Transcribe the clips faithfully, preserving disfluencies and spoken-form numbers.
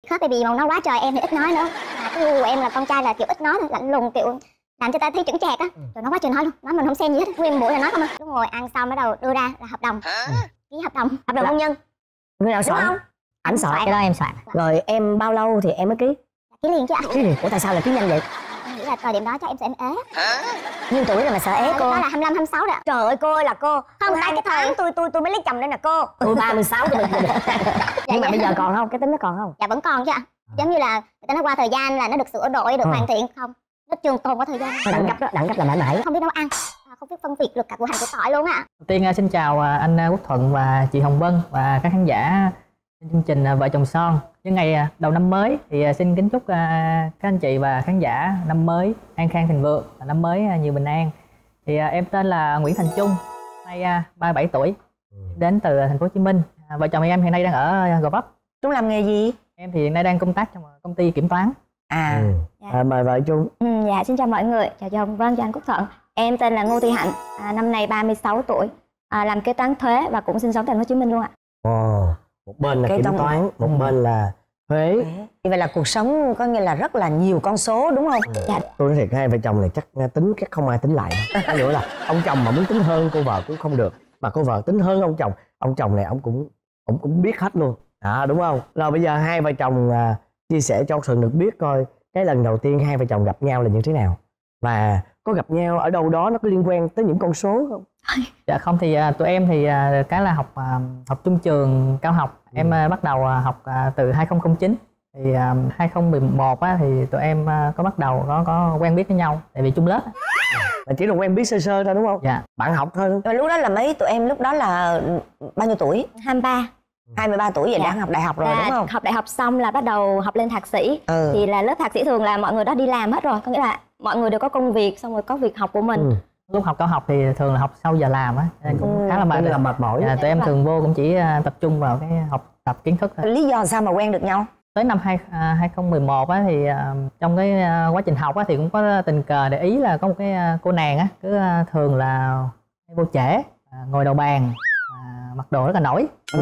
khớp baby màu nó quá trời, em thì ít nói nữa. Mà cái gu của em là con trai là kiểu ít nói, lạnh lùng, kiểu làm cho ta thấy chững chạc á. Ừ. Rồi nó quá trời nói luôn, nói mình không xem gì hết, nguyên buổi là nói không à. Lúc ngồi ăn xong bắt đầu đưa ra là hợp đồng, ừ. ký hợp đồng, hợp đồng hôn nhân. Người nào soạn? Ảnh soạn. Cái đó em soạn. Rồi em bao lâu thì em mới ký? Ký liền chứ ạ. Ký liền. Ủa tại sao lại ký nhanh vậy? Em nghĩ là thời điểm đó chắc em sợ em ế. Nhiêu tuổi rồi mà sợ ế cô? Đó là hai mươi lăm, hai mươi sáu rồi ạ. Trời ơi cô ơi là cô. Không, tại cái tháng tôi tôi tôi mới lấy chồng đây nè cô. Tôi ba mươi sáu rồi. Nhưng mà bây giờ còn không? Cái tính nó còn không? Dạ vẫn còn chứ ạ. Giống như là người ta nói qua thời gian là nó được sửa đổi, được hoàn thiện không? Nó trường tồn qua thời gian. Đẳng cấp đó, đẳng cấp là mãi mãi. Không biết nấu ăn, không biết phân biệt được cả của hành của tỏi luôn ạ. Đầu tiên xin chào anh Quốc Thuận và chị Hồng Vân và các khán giả chương trình Vợ Chồng Son. Những ngày đầu năm mới thì xin kính chúc các anh chị và khán giả năm mới an khang thịnh vượng, năm mới nhiều bình an. Thì em tên là Nguyễn Thành Trung, nay ba mươi bảy tuổi, đến từ thành phố Hồ Chí Minh. Vợ chồng em hiện nay đang ở Gò Vấp. Trung làm nghề gì? Em thì hiện nay đang công tác trong công ty kiểm toán. À, ừ. Dạ. À mời vợ Trung. Ừ, dạ xin chào mọi người, chào chị Hồng Vân, chào anh Quốc Thuận. Em tên là Ngô Thị Hạnh, à, năm nay ba mươi sáu tuổi, à, làm kế toán thuế và cũng sinh sống tại thành phố Hồ Chí Minh luôn ạ. Ồ, một bên là kế kiểm toán, toán, một ừ. bên là thuế. Vậy là cuộc sống có nghĩa là rất là nhiều con số đúng không? Ừ. Dạ. Tôi nói thiệt hai vợ chồng này chắc tính chắc không ai tính lại. Cái nữa là ông chồng mà muốn tính hơn cô vợ cũng không được, mà cô vợ tính hơn ông chồng, ông chồng này ông cũng ông cũng biết hết luôn. À đúng không? Rồi bây giờ hai vợ chồng à, chia sẻ cho Thuận được biết coi cái lần đầu tiên hai vợ chồng gặp nhau là như thế nào, và có gặp nhau ở đâu đó nó có liên quan tới những con số không? Dạ không, thì uh, tụi em thì uh, cái là học uh, học chung trường cao học. Ừ. Em uh, bắt đầu uh, học uh, từ hai không không chín. Thì uh, hai không một một á, thì tụi em uh, có bắt đầu có có quen biết với nhau tại vì chung lớp. Là chỉ là quen biết sơ sơ thôi đúng không? Dạ. Bạn học thôi đúng không? Rồi lúc đó là mấy tụi em lúc đó là bao nhiêu tuổi? hai mươi ba. hai mươi ba tuổi vậy. Dạ. Đã học đại học rồi là đúng không? Học đại học xong là bắt đầu học lên thạc sĩ. Ừ. Thì là lớp thạc sĩ thường là mọi người đã đi làm hết rồi, có nghĩa là mọi người đều có công việc, xong rồi có việc học của mình. Ừ. Lúc học cao học thì thường là học sau giờ làm á, cũng ừ. khá là mệt, là mệt mỏi. Dạ, tụi em thường vô cũng chỉ tập trung vào cái học tập kiến thức thôi. Lý do sao mà quen được nhau? Tới năm hai không một một á, thì trong cái quá trình học á, thì cũng có tình cờ để ý là có một cái cô nàng á, cứ thường là vô trễ, ngồi đầu bàn, mặc đồ rất là nổi. Ừ.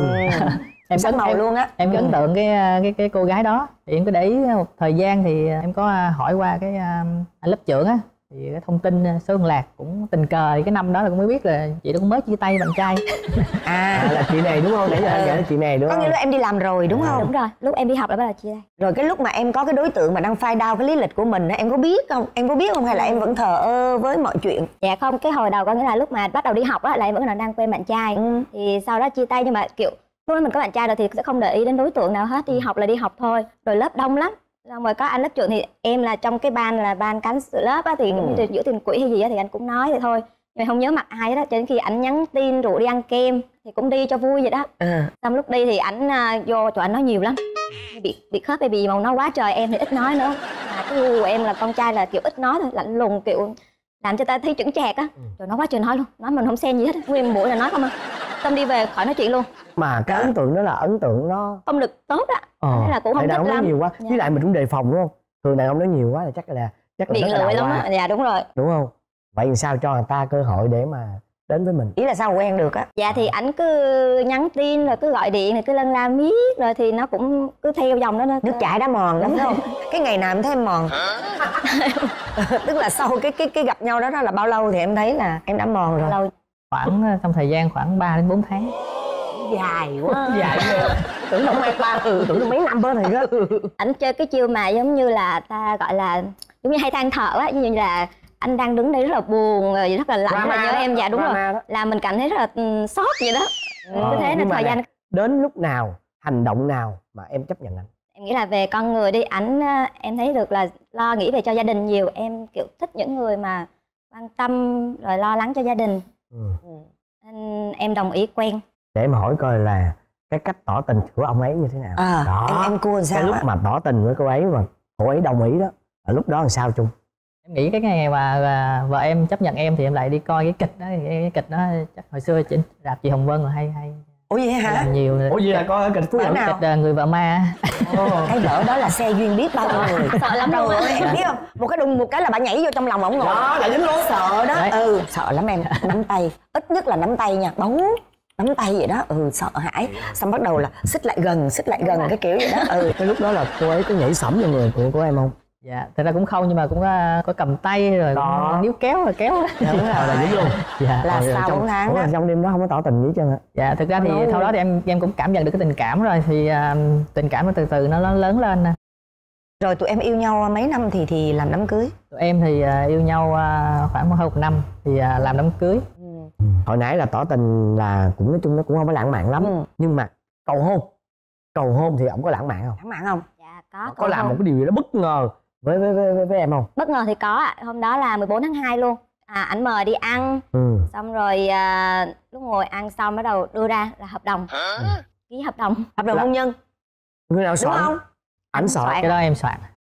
Em sắc màu em, luôn á. Em có ấn tượng cái cái cái cô gái đó, thì em có để ý một thời gian thì em có hỏi qua cái anh lớp trưởng á, thì cái thông tin số liên lạc cũng tình cờ, thì cái năm đó là cũng mới biết là chị đó cũng mới chia tay bạn trai. À là chị này đúng không? Để là ừ. chị này đúng không? Có nghĩa là em đi làm rồi đúng không? Đúng rồi, lúc em đi học là bắt đầu chia tay. Rồi cái lúc mà em có cái đối tượng mà đang phai đao cái lý lịch của mình, em có biết không? Em có biết không hay là em vẫn thờ ơ với mọi chuyện? Dạ không, cái hồi đầu có nghĩa là lúc mà bắt đầu đi học á là em vẫn còn đang quen bạn trai. Ừ. Thì sau đó chia tay, nhưng mà kiểu lúc đó mình có bạn trai rồi thì sẽ không để ý đến đối tượng nào hết, đi học là đi học thôi. Rồi lớp đông lắm, xong rồi có anh lớp trưởng thì em là trong cái ban là ban cán sự lớp á, thì ừ. giữ tiền quỹ hay gì á thì anh cũng nói vậy thôi, nhưng mà không nhớ mặt ai đó. Cho đến khi ảnh nhắn tin rủ đi ăn kem thì cũng đi cho vui vậy đó. Ừ. Xong lúc đi thì ảnh uh, vô chỗ ảnh nói nhiều lắm, bị bị khớp baby màu nói quá trời, em thì ít nói nữa. Mà cái gu của em là con trai là kiểu ít nói thôi, lạnh lùng, kiểu làm cho ta thấy chững chạc á. Ừ. Rồi nói quá trời nói luôn, nói mình không xem gì hết, nguyên buổi là nói không à. Xong đi về khỏi nói chuyện luôn. Mà cái ấn tượng đó là ấn tượng nó không được tốt á. Ờ, thế là cũng không thích lắm. Nói nhiều quá. Dạ. Với lại mình cũng đề phòng đúng không? Thường đàn ông nói nhiều quá là chắc là chắc là bị lười lắm á. Dạ đúng rồi. Đúng không? Vậy làm sao cho người ta cơ hội để mà đến với mình? Ý là sao quen được á? Dạ thì ảnh cứ nhắn tin rồi cứ gọi điện rồi cứ lân la miết, rồi thì nó cũng cứ theo dòng đó nó. Nước chảy đá mòn lắm không? Cái ngày nào em thấy em mòn? Tức là sau cái cái cái gặp nhau đó đó là bao lâu thì em thấy là em đã mòn rồi? Lâu. Khoảng trong thời gian khoảng ba đến bốn tháng. Dài quá. Dài rồi. Tưởng đâu mấy ba ừ, tưởng đâu mấy năm bơ này đó. Ảnh chơi cái chiêu mà giống như là ta gọi là giống như hay than thở á, như là anh đang đứng đây rất là buồn rồi rất là lạnh, rất là nhớ em. Dạ đúng rồi, là mình cảm thấy rất là sót vậy đó. Ờ, cứ thế nên thời gian đến lúc nào, hành động nào mà em chấp nhận anh? Em nghĩ là về con người đi, ảnh em thấy được là lo nghĩ về cho gia đình nhiều. Em kiểu thích những người mà quan tâm rồi lo lắng cho gia đình. Ừ. Nên em đồng ý quen. Để em hỏi coi là cái cách tỏ tình của ông ấy như thế nào? À, đó. Em, em cua sao? Cái lúc á? Mà tỏ tình với cô ấy mà cô ấy đồng ý đó, ở lúc đó làm sao Trung? Em nghĩ cái ngày mà vợ em chấp nhận em thì em lại đi coi cái kịch đó. Cái, cái kịch đó chắc hồi xưa chị rạp chị Hồng Vân là hay hay. Ủa vậy hả? Làm nhiều. Ủa gì là coi kịch phú nào? Kịch uh, Người Vợ Ma. Cái vợ đó là xe duyên biết bao nhiêu người. Sợ lắm luôn á. Em biết không? Một cái đùng một cái là bà nhảy vô trong lòng ổng ngồi. Đó, lại dính luôn. Sợ đó. Đấy. Ừ, sợ lắm em. Nắm tay, ít nhất là nắm tay nha, bấu nắm tay vậy đó, ừ sợ hãi, xong bắt đầu là xích lại gần xích lại gần cái kiểu vậy đó. Ừ, cái lúc đó là cô ấy có nhảy sẫm vào người của, của em không? Dạ, thật ra cũng không, nhưng mà cũng uh, có cầm tay rồi đó. níu kéo rồi kéo. Đúng rồi, là dính luôn. Dạ. là Rồi, sau trong, bốn tháng ủa, đó. trong đêm đó không có tỏ tình với chân hả? Dạ, thực ra thì Nói... sau đó thì em em cũng cảm nhận được cái tình cảm rồi, thì uh, tình cảm nó từ từ nó lớn lên nè. Rồi tụi em yêu nhau mấy năm thì thì làm đám cưới? Tụi em thì uh, yêu nhau uh, khoảng hơn một năm thì uh, làm đám cưới. Ừ. Hồi nãy là tỏ tình là cũng nói chung nó cũng không có lãng mạn lắm, Ừ. nhưng mà cầu hôn cầu hôn thì ổng có lãng mạn không? Lãng mạn không? Dạ có. Có làm một cái điều gì đó bất ngờ với với với, với, với em không? Bất ngờ thì có ạ. Hôm đó là mười bốn tháng hai luôn. À, ảnh mời đi ăn. Ừ. Xong rồi à, lúc ngồi ăn xong bắt đầu đưa ra là hợp đồng. Ừ. Ký hợp đồng. Hợp đồng hôn nhân Người nào đúng soạn? không? Ảnh soạn. Cái đó em soạn.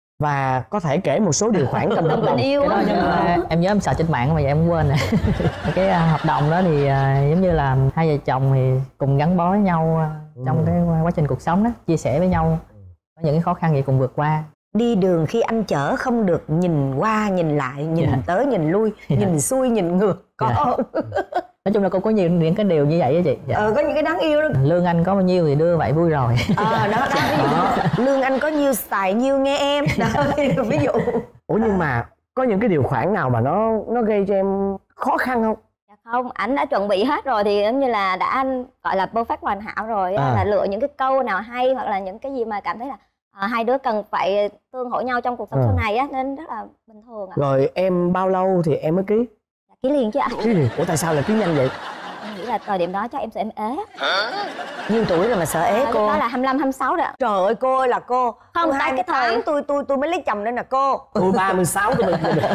Và có thể kể một số điều khoản trong hợp đồng. Tình yêu Cái đó nhưng mà em nhớ em sợ trên mạng mà giờ em quên rồi. Cái uh, hợp đồng đó thì uh, giống như là hai vợ chồng thì cùng gắn bó với nhau uh, trong Ừ. cái quá trình cuộc sống đó, chia sẻ với nhau có những cái khó khăn gì cùng vượt qua. Đi đường khi anh chở không được nhìn qua nhìn lại, nhìn Dạ. tới nhìn lui, Dạ. nhìn xuôi nhìn ngược, có Dạ. không? Nói chung là cô có nhiều những cái điều như vậy á chị. Dạ. Ờ, có những cái đáng yêu đó. Lương anh có bao nhiêu thì đưa vậy vui rồi. Ờ, đó, đó, ví dụ lương anh có nhiêu xài nhiêu nghe em. Đó, ví dụ. Ủa nhưng mà có những cái điều khoản nào mà nó nó gây cho em khó khăn không? Dạ không, ảnh đã chuẩn bị hết rồi thì giống như là đã gọi là perfect hoàn hảo rồi á, À. là lựa những cái câu nào hay hoặc là những cái gì mà cảm thấy là à, hai đứa cần phải tương hỗ nhau trong cuộc sống À. sau này á, nên rất là bình thường ạ. Rồi em bao lâu thì em mới ký? Dạ, ký liền chứ ạ. Ký gì? Ủa tại sao lại ký nhanh vậy? Em nghĩ là thời điểm đó chắc em sợ em ế. Nhiêu tuổi rồi mà sợ ế Lúc cô? đó là hai mươi lăm, hai mươi sáu rồi ạ. Trời ơi cô ơi là cô. Không, Tôi tại hai mươi cái thời- tám, tôi tôi tôi mới lấy chồng đây nè cô. Tôi ba mươi sáu tôi mới được.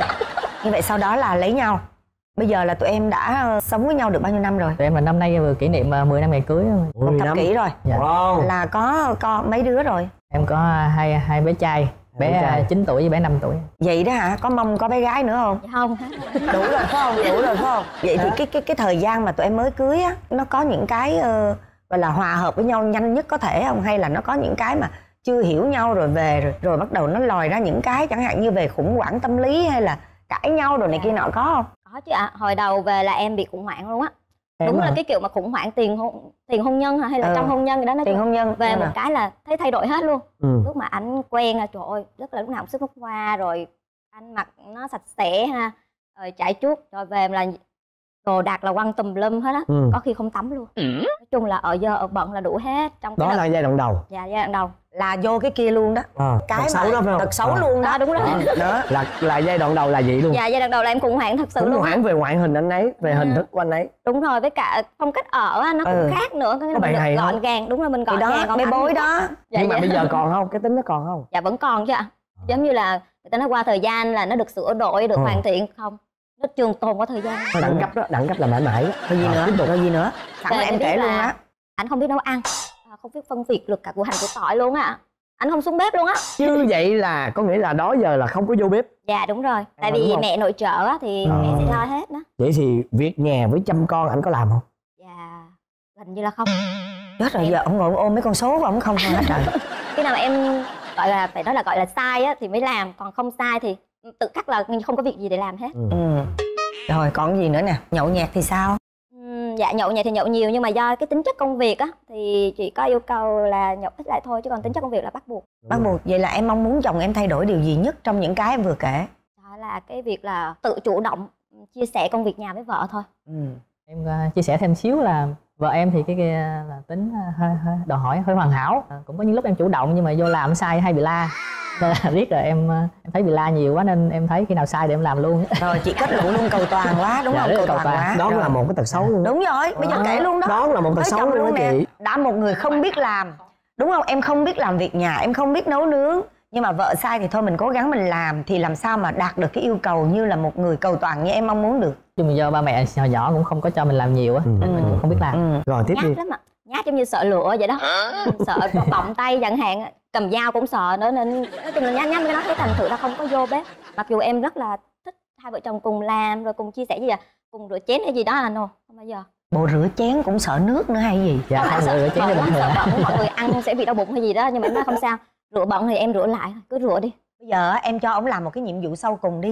Như vậy sau đó là lấy nhau. Bây giờ là tụi em đã sống với nhau được bao nhiêu năm rồi? Tụi em là năm nay vừa kỷ niệm uh, mười năm ngày cưới rồi. Một thập kỷ rồi. Dạ. Wow. Là có con mấy đứa rồi? Em có hai hai bé trai, Bé bé trai. uh, chín tuổi với bé năm tuổi. Vậy đó hả? Có mong có bé gái nữa không? Dạ không. Đủ rồi phải không? Đủ rồi phải không? Vậy thì cái cái cái thời gian mà tụi em mới cưới á, nó có những cái uh, gọi là hòa hợp với nhau nhanh nhất có thể không? Hay là nó có những cái mà chưa hiểu nhau rồi về rồi rồi bắt đầu nó lòi ra những cái chẳng hạn như về khủng hoảng tâm lý hay là cãi nhau rồi này kia nọ có không? Có chứ ạ. Hồi đầu về là em bị khủng hoảng luôn á. Em Đúng hả? là cái kiểu mà khủng hoảng tiền hôn tiền hôn nhân hả? Hay là Ừ. trong hôn nhân gì đó, nói Tiền chung hôn nhân về nhưng một mà- cái là thấy thay đổi hết luôn. Ừ. Lúc mà anh quen là trời ơi, rất là lúc nào cũng sức nước hoa, rồi anh mặc nó sạch sẽ ha, rồi chải chuốt, rồi về là đồ đạc là quăng tùm lum hết á. Ừ. Có khi không tắm luôn. Nói chung là ở giờ ở bận là đủ hết trong cái Đó đợt- là giai đoạn đầu. dạ giai đoạn đầu. Là vô cái kia luôn đó. À, Cái tật xấu đó phải không? tật xấu À. luôn đó. Đó, đúng rồi. Đó. đó. Là là giai đoạn đầu là vậy luôn. Dạ giai đoạn đầu là em khủng hoảng thật sự Khủng luôn. hoảng về ngoại hình anh ấy, về hình Ừ. thức của anh ấy. Đúng rồi, với cả phong cách ở á, nó cũng Ừ. khác nữa, cái Có bạn mình hay gọn không? gàng, đúng rồi mình Thì gọn đó, gàng còn bê anh bối thì- đó. Dạ, Nhưng mà dạ. bây giờ còn không? Cái tính nó còn không? Dạ vẫn còn chứ ạ. Giống như là người ta nói qua thời gian là nó được sửa đổi, được Ừ. hoàn thiện, không, nó trường tồn qua thời gian. Đẳng cấp đó, đẳng cấp là mãi mãi. Rồi gì À, nữa? tiếp tục. Rồi gì nữa? Sẵn Để là em em biết kể luôn là- á. Anh không biết nấu ăn, à, không biết phân biệt được cả của hành của tỏi luôn á. Anh không xuống bếp luôn á. Như vậy là có nghĩa là đó giờ là không có vô bếp. Dạ đúng rồi, tại À, đúng vì không? mẹ nội trợ á thì À. mẹ sẽ lo hết đó. Vậy thì việc nhà với chăm con anh có làm không? Dạ gần như là không. Chết rồi, giờ ông ngồi ông ôm mấy con số của ông không thôi hết trời. Khi nào mà em gọi là phải nói là gọi là sai á thì mới làm, còn không sai thì tự khắc là không có việc gì để làm hết. Ừ. Ừ. Rồi còn gì nữa nè? Nhậu nhẹt thì sao? Ừm, dạ nhậu nhẹt thì nhậu nhiều, nhưng mà do cái tính chất công việc á thì chỉ có yêu cầu là nhậu ít lại thôi, chứ còn tính chất công việc là bắt buộc. Bắt buộc. Vậy là em mong muốn chồng em thay đổi điều gì nhất trong những cái em vừa kể? Đó là cái việc là tự chủ động chia sẻ công việc nhà với vợ thôi. Ừ. Em uh, chia sẻ thêm xíu là vợ em thì cái kia là tính uh, hơi hơi đòi hỏi hơi hoàn hảo. À, cũng có những lúc em chủ động nhưng mà vô làm sai hay bị la. Nên là riết rồi em uh, em thấy bị la nhiều quá nên em thấy khi nào sai để em làm luôn. Rồi chị kết luận luôn cầu toàn quá đúng Dạ, không? rất là Cầu cầu toàn toàn. quá. Đó Rồi. là một cái tật xấu luôn. Đúng rồi, bây giờ Đó. kể luôn đó. Đó là một tật Tới xấu chồng luôn đó nè. chị. Đã một người không biết làm, đúng không? Em không biết làm việc nhà, em không biết nấu nướng, nhưng mà vợ sai thì thôi mình cố gắng mình làm, thì làm sao mà đạt được cái yêu cầu như là một người cầu toàn như em mong muốn được. Nhưng mà do ba mẹ hồi nhỏ cũng không có cho mình làm nhiều á, Ừ. nên mình cũng không biết làm. Ừ. Rồi tiếp đi. Nhát lắm ạ, nhát giống như sợ lửa vậy đó. Sợ bọng tay chẳng hạn, cầm dao cũng sợ nữa, nên nói chung là nhát nhát cái đó, thấy thành thử là không có vô bếp. Mặc dù em rất là thích hai vợ chồng cùng làm rồi cùng chia sẻ gì à, cùng rửa chén hay gì đó là no, không bao giờ. Bộ rửa chén cũng sợ nước nữa hay gì? Dạ, Không phải không sợ rửa chén bẩn thì bình lắm, thường. sợ bẩn mọi người ăn sẽ bị đau bụng hay gì đó, nhưng mà em nói không sao, rửa bẩn thì em rửa lại, cứ rửa đi. Bây giờ em cho ông làm một cái nhiệm vụ sau cùng đi,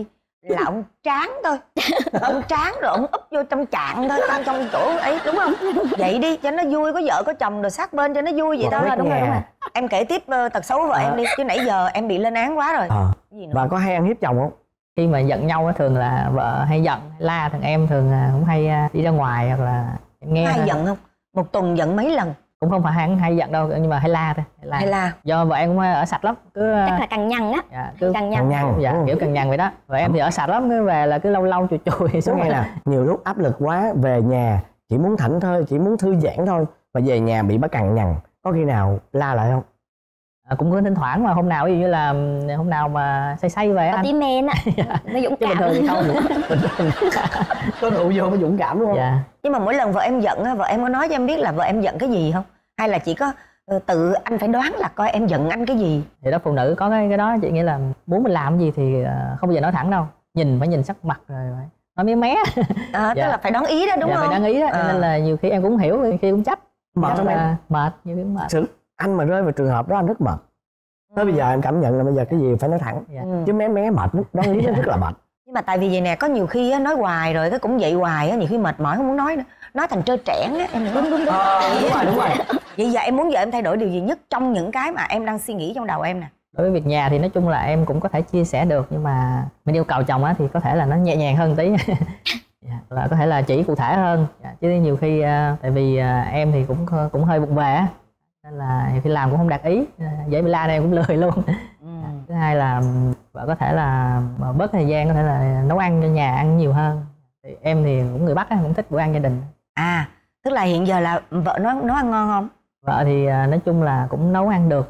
là ông tráng thôi. Ông tráng rồi ông úp vô trong chạn thôi, trong trong chỗ ấy, đúng không? Vậy đi cho nó vui, có vợ có chồng rồi sát bên cho nó vui vậy Một đó. nét Là đúng rồi, đúng nhà. rồi. Em kể tiếp uh, tật xấu của vợ À. em đi, chứ nãy giờ em bị lên án quá rồi. Ờ. Gì nữa? Và có hay ăn hiếp chồng không? Khi mà giận nhau á, thường là vợ hay giận hay la, thằng em thường à, cũng hay à, đi ra ngoài hoặc là em nghe Hay thôi. giận không? Một tuần giận mấy lần? Cũng không phải hay, hay giận đâu, nhưng mà hay la thôi, hay la. Hay là Do vợ em cũng ở sạch lắm, cứ Chắc là cằn nhằn á. dạ, cứ Cằn Cằn nhằn. nhằn. dạ, đúng không? kiểu cằn nhằn vậy đó. Vợ em thì ở sạch lắm, cứ về là cứ lâu lâu chùi chùi Số xuống nghe nè, nhiều lúc áp lực quá về nhà chỉ muốn thảnh thơi, chỉ muốn thư giãn thôi, mà về nhà bị bác cằn nhằn, có khi nào la lại không? À, cũng có thỉnh thoảng, mà hôm nào ví dụ như là hôm nào mà say say về á Có anh. tí men á. Nó dũng Chứ bình cảm. thường thì không. Bình thường có rượu vô mới dũng cảm đúng không? Dạ. nhưng mà mỗi lần vợ em giận á, vợ em có nói cho em biết là vợ em giận cái gì không? Hay là chỉ có ờ, tự anh phải đoán là coi em giận anh cái gì? Thì đó, phụ nữ có cái cái đó, chị nghĩa là muốn mình làm cái gì thì ờ, không bao giờ nói thẳng đâu, nhìn phải nhìn sắc mặt rồi phải nói mé mé. À, Dạ. tức là phải đoán ý đó đúng dạ, không? phải đáng ý đó, cho À. nên là nhiều khi em cũng hiểu, nhiều khi cũng trách. Mệt Chắc không em? là mệt, nhiều khi cũng mệt. Thật sự anh mà rơi vào trường hợp đó anh rất mệt. Tới bây giờ em cảm nhận là bây giờ cái gì phải nói thẳng. Dạ. Ừ. Chứ mé mé mệt, đoán lý nó rất là mệt. Nhưng mà tại vì vậy nè, có nhiều khi á, nói hoài rồi cái cũng vậy hoài á, nhiều khi mệt mỏi không muốn nói nữa, nói thành trơ trẽn á. Em đúng đúng đúng. Ờ, đúng rồi, đúng rồi. Vậy giờ em muốn vợ em thay đổi điều gì nhất trong những cái mà em đang suy nghĩ trong đầu em nè? Đối với việc nhà thì nói chung là em cũng có thể chia sẻ được, nhưng mà mình yêu cầu chồng á thì có thể là nó nhẹ nhàng hơn tí. Dạ, là có thể là chỉ cụ thể hơn. Dạ, chứ nhiều khi à, tại vì à, em thì cũng cũng hơi bụng về á, nên là nhiều khi làm cũng không đạt ý, à, dễ bị la này em cũng lười luôn. Ừ. Thứ hai là vợ có thể là mà bớt thời gian, có thể là nấu ăn cho nhà ăn nhiều hơn. Thì em thì cũng người Bắc á, cũng thích bữa ăn gia đình. À, tức là hiện giờ là vợ nấu nấu ăn ngon không? Vợ thì à, nói chung là cũng nấu ăn được.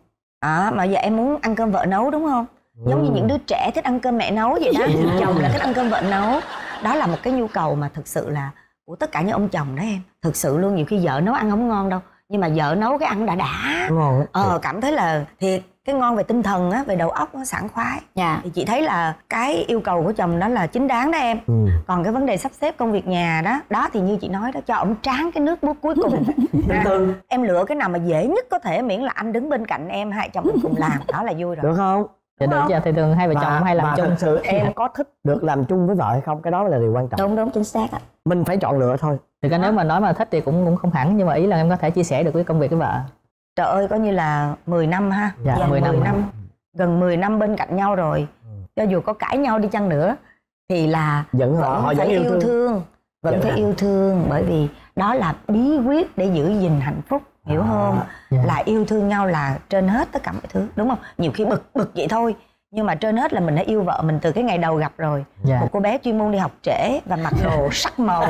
À, mà giờ em muốn ăn cơm vợ nấu đúng không? Giống như những đứa trẻ thích ăn cơm mẹ nấu vậy đó. Chồng là thích ăn cơm vợ nấu. Đó là một cái nhu cầu mà thực sự là của tất cả những ông chồng đó em. Thực sự luôn, nhiều khi vợ nấu ăn không ngon đâu, nhưng mà vợ nấu cái ăn đã đã. Ngon lắm. Ờ, cảm thấy là thiệt, cái ngon về tinh thần á, về đầu óc nó sảng khoái. Dạ. Thì chị thấy là cái yêu cầu của chồng đó là chính đáng đó em. Ừ. Còn cái vấn đề sắp xếp công việc nhà đó, đó thì như chị nói đó, cho ổng tráng cái nước bút cuối cùng. Từ từ. Em lựa cái nào mà dễ nhất có thể, miễn là anh đứng bên cạnh em, hai chồng mình cùng làm, đó là vui rồi. Được không? Dạ được chứ, thì thường hai vợ chồng hay làm mà chung. thật sự em có thích được làm chung với vợ hay không? Cái đó là điều quan trọng. Đúng đúng chính xác ạ. Mình phải chọn lựa thôi. Thì cái nếu mà nói mà thích thì cũng cũng không hẳn, nhưng mà ý là em có thể chia sẻ được với công việc với vợ. Trời ơi, coi như là mười năm ha. Dạ, Gần mười năm. năm. Gần mười năm bên cạnh nhau rồi. Cho dù có cãi nhau đi chăng nữa thì là Vẫn họ, vẫn họ phải vẫn yêu thương. thương. Vẫn Vẫn phải là- yêu thương, bởi vì đó là bí quyết để giữ gìn hạnh phúc, hiểu À, không? dạ. Là yêu thương nhau là trên hết tất cả mọi thứ, đúng không? Nhiều khi bực bực vậy thôi, nhưng mà trên hết là mình đã yêu vợ mình từ cái ngày đầu gặp rồi. Dạ. Một cô bé chuyên môn đi học trễ và mặc đồ sắc màu.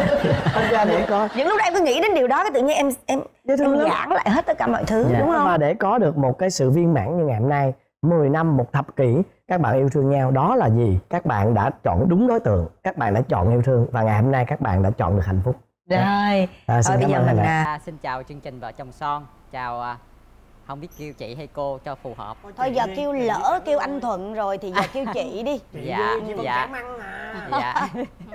Thật ra để có Những lúc đó em cứ nghĩ đến điều đó, cái tự nhiên em em dễ thương em lắm. giảng lại hết tất cả mọi thứ, Dạ. đúng không? Mà để có được một cái sự viên mãn như ngày hôm nay, mười năm, một thập kỷ các bạn yêu thương nhau, đó là gì? Các bạn đã chọn đúng đối tượng, các bạn đã chọn yêu thương, và ngày hôm nay các bạn đã chọn được hạnh phúc. Rồi, À, xin thôi bây cảm giờ ơn mình anh ạ. à, À, xin chào chương trình Vợ Chồng Son. Chào à, không biết kêu chị hay cô cho phù hợp. thôi giờ kêu lỡ kêu anh Thuận rồi thì giờ kêu chị đi. Dạ, dạ, dạ.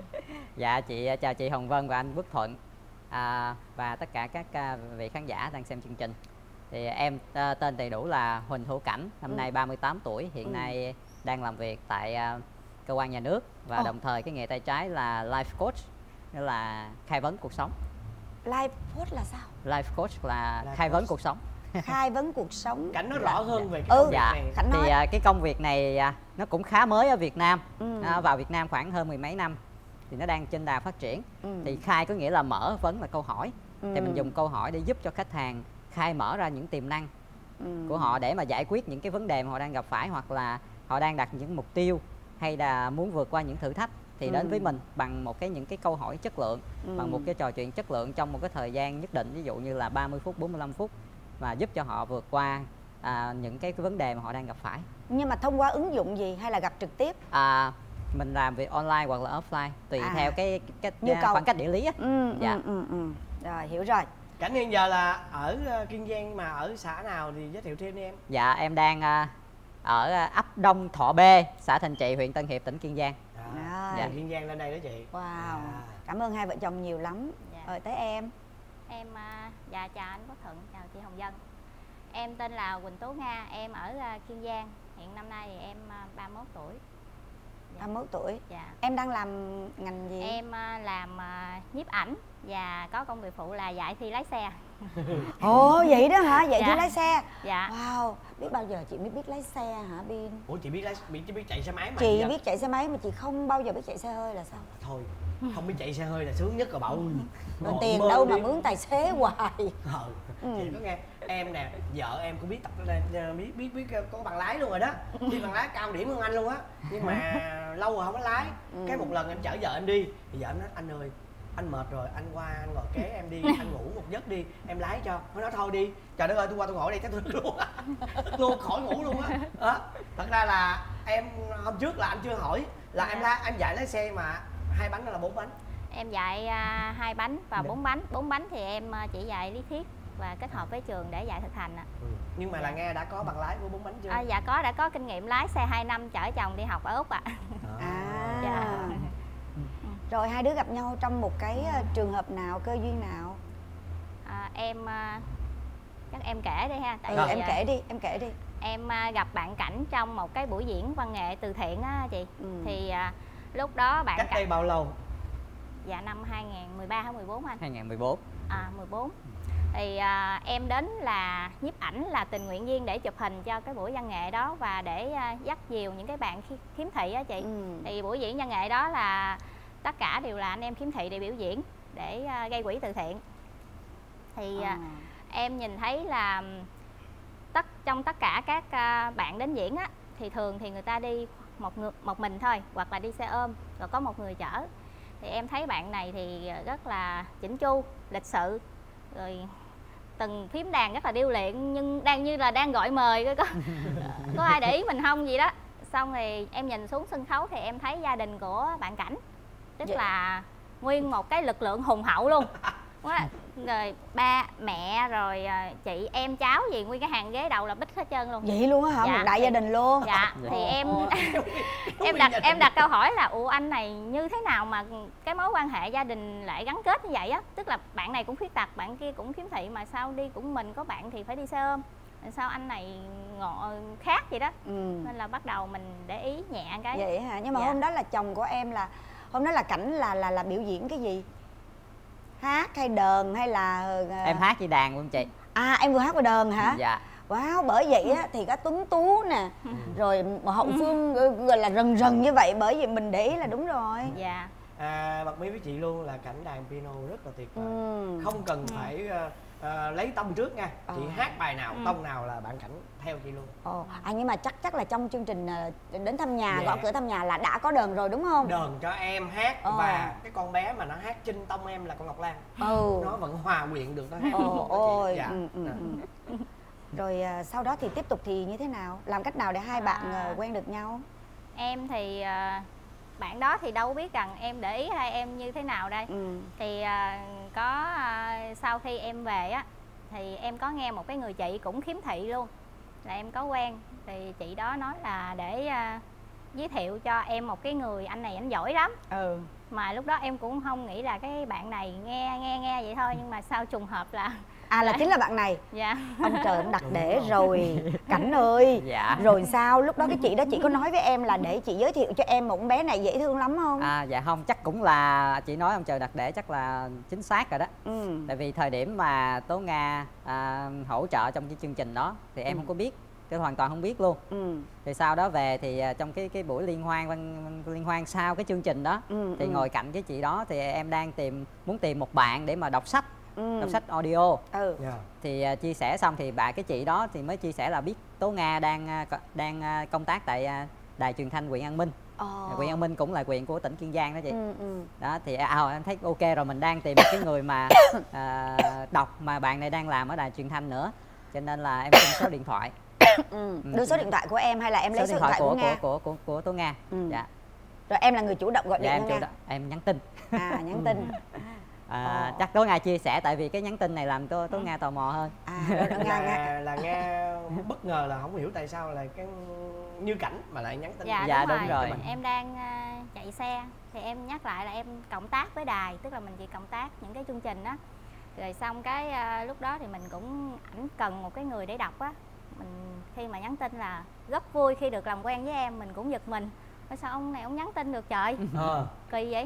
Dạ, chị chào chị Hồng Vân và anh Quốc Thuận, à, và tất cả các à, vị khán giả đang xem chương trình. Thì em à, tên đầy đủ là Huỳnh Hữu Cảnh, năm nay ba mươi tám tuổi, hiện nay đang làm việc tại à, cơ quan nhà nước và Ồ. đồng thời cái nghề tay trái là life coach, nghĩa là khai vấn cuộc sống. Life coach là sao? Life coach là Life khai vấn coach. cuộc sống. Khai vấn cuộc sống. Cảnh nói rõ hơn về cái Ừ. công việc Dạ. này. Khánh nói. Thì à, cái công việc này à, nó cũng khá mới ở Việt Nam. Ừ. À, vào Việt Nam khoảng hơn mười mấy năm thì nó đang trên đà phát triển. Ừ. Thì khai có nghĩa là mở, vấn là câu hỏi. Ừ. Thì mình dùng câu hỏi để giúp cho khách hàng khai mở ra những tiềm năng Ừ. của họ để mà giải quyết những cái vấn đề mà họ đang gặp phải, hoặc là họ đang đặt những mục tiêu hay là muốn vượt qua những thử thách, thì đến Ừ. với mình bằng một cái những cái câu hỏi chất lượng, Ừ. bằng một cái trò chuyện chất lượng trong một cái thời gian nhất định, ví dụ như là ba mươi phút, bốn mươi lăm phút, và giúp cho họ vượt qua à, những cái vấn đề mà họ đang gặp phải. Nhưng mà thông qua ứng dụng gì hay là gặp trực tiếp? À, mình làm việc online hoặc là offline tùy À. theo cái cái, Nhu cái cầu. khoảng cách địa lý á. Ừ, Dạ. ừ, ừ, ừ. Rồi, hiểu rồi. Cảnh hiện giờ là ở ờ, Kiên Giang, mà ở xã nào thì giới thiệu thêm đi em. Dạ, em đang à, ở à, ấp Đông Thọ B, xã Thành Trị, huyện Tân Hiệp, tỉnh Kiên Giang. À, Rồi. Dạ. Kiên Giang lên đây đó chị. Wow. À. Cảm ơn hai vợ chồng nhiều lắm. Dạ. Rồi tới em. Em à, dạ chào anh Quốc Thuận, chào chị Hồng Vân. Em tên là Quỳnh Tố Nga, em ở à, Kiên Giang. Hiện năm nay thì em à, ba mươi mốt tuổi. hai mươi mốt tuổi. Dạ. Em đang làm ngành gì? Em à, làm à, nhiếp ảnh và có công việc phụ là dạy thi lái xe. Ồ vậy đó hả? Vậy Dạ. thi lái xe. Dạ. Wow, biết bao giờ chị mới biết lái xe hả Bin? Ủa chị biết lái chị biết chạy xe máy mà Chị giờ... biết chạy xe máy mà chị không bao giờ biết chạy xe hơi là sao? Thôi không biết chạy xe hơi là sướng nhất rồi bậu. Còn tiền đâu mà mướn tài xế hoài. Ờ, Ừ. chị có nghe em nè, vợ em cũng biết tập biết biết biết có bằng lái luôn rồi đó, thi bằng lái cao điểm hơn anh luôn á, nhưng mà lâu rồi không có lái. Ừ. Cái một lần em chở vợ em đi thì vợ em nói anh ơi anh mệt rồi anh qua anh ngồi kế em đi, anh ngủ một giấc đi em lái cho. Nó nói thôi đi, trời đất ơi tôi qua tôi ngồi đây chắc tôi luôn á, luôn khỏi ngủ luôn á. Đó, thật ra là em hôm trước là anh chưa hỏi là em lái anh dạy lái xe mà hai bánh hay là bốn bánh? Em dạy à, hai bánh và bốn bánh. Bốn bánh thì em à, chỉ dạy lý thuyết và kết hợp với trường để dạy thực hành ạ. Ừ. Nhưng mà là nghe đã có bằng lái của bốn bánh chưa? À, dạ có, đã có kinh nghiệm lái xe hai năm chở chồng đi học ở Úc ạ. À. Dạ. Rồi hai đứa gặp nhau trong một cái uh, trường hợp nào, cơ duyên nào? À, em à, chắc em kể đi ha. Tại Ừ, vì, em à, kể đi, em kể đi. Em à, gặp bạn Cảnh trong một cái buổi diễn văn nghệ từ thiện á chị. Ừ. Thì à, lúc đó bạn Cách đây Cảnh, bao lâu? dạ năm hai không một ba hay mười bốn anh? hai không một bốn. À mười bốn. Thì à, em đến là nhiếp ảnh, là tình nguyện viên để chụp hình cho cái buổi văn nghệ đó và để à, dắt dìu những cái bạn khi, khiếm thị á chị. Ừ. Thì buổi diễn văn nghệ đó là tất cả đều là anh em khiếm thị để biểu diễn để à, gây quỹ từ thiện. Thì à, À. em nhìn thấy là tất trong tất cả các à, bạn đến diễn á thì thường thì người ta đi một người một mình thôi, hoặc là đi xe ôm rồi có một người chở. Thì em thấy bạn này thì rất là chỉnh chu, lịch sự, rồi từng phím đàn rất là điêu luyện, nhưng đang như là đang gọi mời có có ai để ý mình không gì đó. Xong rồi em nhìn xuống sân khấu thì em thấy gia đình của bạn Cảnh, tức Vậy... là nguyên một cái lực lượng hùng hậu luôn. Rồi ba mẹ rồi chị em cháu gì nguyên cái hàng ghế đầu là bích hết trơn luôn. Vậy luôn á hả? Dạ, Một đại thì, gia đình luôn. Dạ thì em em đặt em đặt câu hỏi là ủa anh này như thế nào mà cái mối quan hệ gia đình lại gắn kết như vậy á, tức là bạn này cũng khuyết tật, bạn kia cũng khiếm thị mà sao đi cũng mình có bạn thì phải đi xe ôm, sao anh này ngộ khác vậy đó. Ừ. Nên là bắt đầu mình để ý nhẹ cái. Vậy hả? Nhưng mà dạ. hôm đó là chồng của em là hôm đó là Cảnh là là là biểu diễn cái gì? Hát hay đờn hay là Em hát với đàn luôn chị. À em vừa hát vừa đờn hả? Dạ. Wow, bởi vậy á thì có Tuấn Tú nè, rồi hậu phương gọi là rần rần như vậy, bởi vì mình để ý là đúng rồi. Dạ. À, bật mí với chị luôn là cảnh đàn piano rất là tuyệt vời. Ừ. Không cần phải uh, uh, lấy tông trước nha. Ờ. Chị hát bài nào, tông nào là bạn Cảnh theo chị luôn. Ồ, à nhưng mà chắc chắc là trong chương trình uh, đến thăm nhà, Dạ. gõ cửa thăm nhà là đã có đờn rồi đúng không? Đờn cho em hát Ờ. và cái con bé mà nó hát chinh tông em là con Ngọc Lan. Ừ. Nó vẫn hòa quyện được nó hát. Ồ, ôi. Dạ. Ừ, ừ, Dạ. ừ. Rồi uh, sau đó thì tiếp tục thì như thế nào? Làm cách nào để hai bạn À. uh, quen được nhau? Em thì uh, bạn đó thì đâu biết rằng em để ý hai em như thế nào đây. Ừ. Thì uh, có uh, sau khi em về á thì em có nghe một cái người chị cũng khiếm thị luôn, là em có quen. Thì chị đó nói là để uh, giới thiệu cho em một cái người anh này anh giỏi lắm. Ừ. Mà lúc đó em cũng không nghĩ là cái bạn này nghe nghe nghe vậy thôi, nhưng mà sao trùng hợp là À là chính là bạn này. dạ. Ông trời ông đặt để rồi. Cảnh ơi. Dạ. Rồi sao? Lúc đó cái chị đó chị có nói với em là để chị giới thiệu cho em một con bé này dễ thương lắm không? À, dạ không, chắc cũng là chị nói ông trời đặt để chắc là chính xác rồi đó. Ừ. Tại vì thời điểm mà Tố Nga à, hỗ trợ trong cái chương trình đó thì em Ừ. không có biết, cái hoàn toàn không biết luôn. Ừ. Thì sau đó về thì à, trong cái cái buổi liên hoan văn liên hoan sau cái chương trình đó Ừ, thì ừ. ngồi cạnh cái chị đó thì em đang tìm muốn tìm một bạn để mà đọc sách, Ừ. đọc sách audio. Ừ. Dạ. Thì à, chia sẻ xong thì bà cái chị đó thì mới chia sẻ là biết Tố Nga đang à, co- đang à, công tác tại à, đài truyền thanh huyện An Minh. Ờ. Huyện An Minh cũng là huyện của tỉnh Kiên Giang đó chị. Ừ, ừ. Đó thì à, em thấy ok rồi, mình đang tìm một cái người mà à, đọc mà bạn này đang làm ở đài truyền thanh nữa, cho nên là em xin số điện thoại. Ừ. Đưa số điện thoại của em hay là em lấy số điện thoại của, của Nga? của của của Tố Nga. Ừ. Dạ. Rồi em là người chủ động gọi Dạ điện em cho chủ Nga? động, em nhắn tin. À nhắn tin. À, Ờ. chắc Tố Nga chia sẻ tại vì cái nhắn tin này làm Tố Tố Nga tò mò hơn. À rồi, rồi Nga, Nga. là, là nghe bất ngờ là không hiểu tại sao là cái như Cảnh mà lại nhắn tin. Dạ, Dạ, đúng, đúng rồi. rồi. Em đang uh, chạy xe thì em nhắc lại là em cộng tác với đài, tức là mình chỉ cộng tác những cái chương trình đó. Rồi xong cái uh, lúc đó thì mình cũng ảnh cần một cái người để đọc á. Mình khi mà nhắn tin là rất vui khi được làm quen với em, mình cũng giật mình. sao ông này ông nhắn tin được trời, Ờ. kỳ vậy.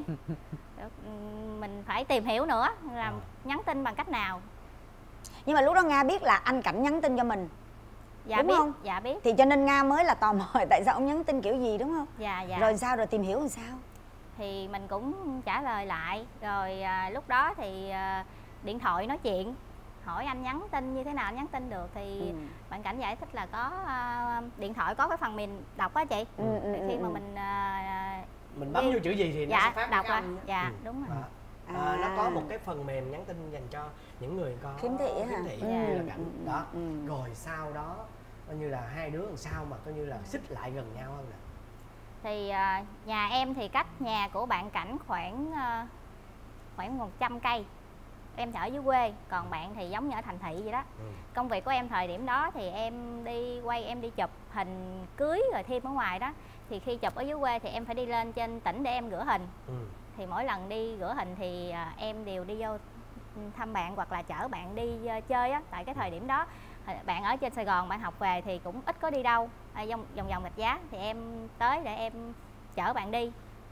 Mình phải tìm hiểu nữa là nhắn tin bằng cách nào. Nhưng mà lúc đó Nga biết là anh Cảnh nhắn tin cho mình. Dạ đúng biết, không? dạ biết. Thì cho nên Nga mới là tò mò tại sao ông nhắn tin kiểu gì, đúng không? Dạ dạ. Rồi sao, rồi tìm hiểu làm sao? Thì mình cũng trả lời lại. Rồi à, lúc đó thì à, điện thoại nói chuyện, hỏi anh nhắn tin như thế nào, anh nhắn tin được. Thì ừ. bạn Cảnh giải thích là có à, điện thoại có cái phần mềm đọc á chị. ừ, ừ, thì khi ừ, mà mình à, mình bấm vô chữ gì thì dạ, nó sẽ phát đọc cái à. âm. Dạ ừ. đúng rồi. À, à, nó có một cái phần mềm nhắn tin dành cho những người có khiếm thị hả? Khiếm thị ừ. như là Cảnh ừ. đó. ừ. Rồi sau đó coi như là hai đứa làm sao mà coi như là xích lại gần nhau hơn nè. Thì à, nhà em thì cách nhà của bạn Cảnh khoảng à, khoảng một trăm cây. Em thì ở dưới quê, còn bạn thì giống như ở thành thị vậy đó. ừ. Công việc của em thời điểm đó thì em đi quay, em đi chụp hình cưới rồi thêm ở ngoài đó. Thì khi chụp ở dưới quê thì em phải đi lên trên tỉnh để em rửa hình. ừ. Thì mỗi lần đi rửa hình thì à, em đều đi vô thăm bạn hoặc là chở bạn đi uh, chơi á. Tại cái thời điểm đó bạn ở trên Sài Gòn, bạn học về thì cũng ít có đi đâu à, vòng vòng vòng Rạch Giá, thì em tới để em chở bạn đi.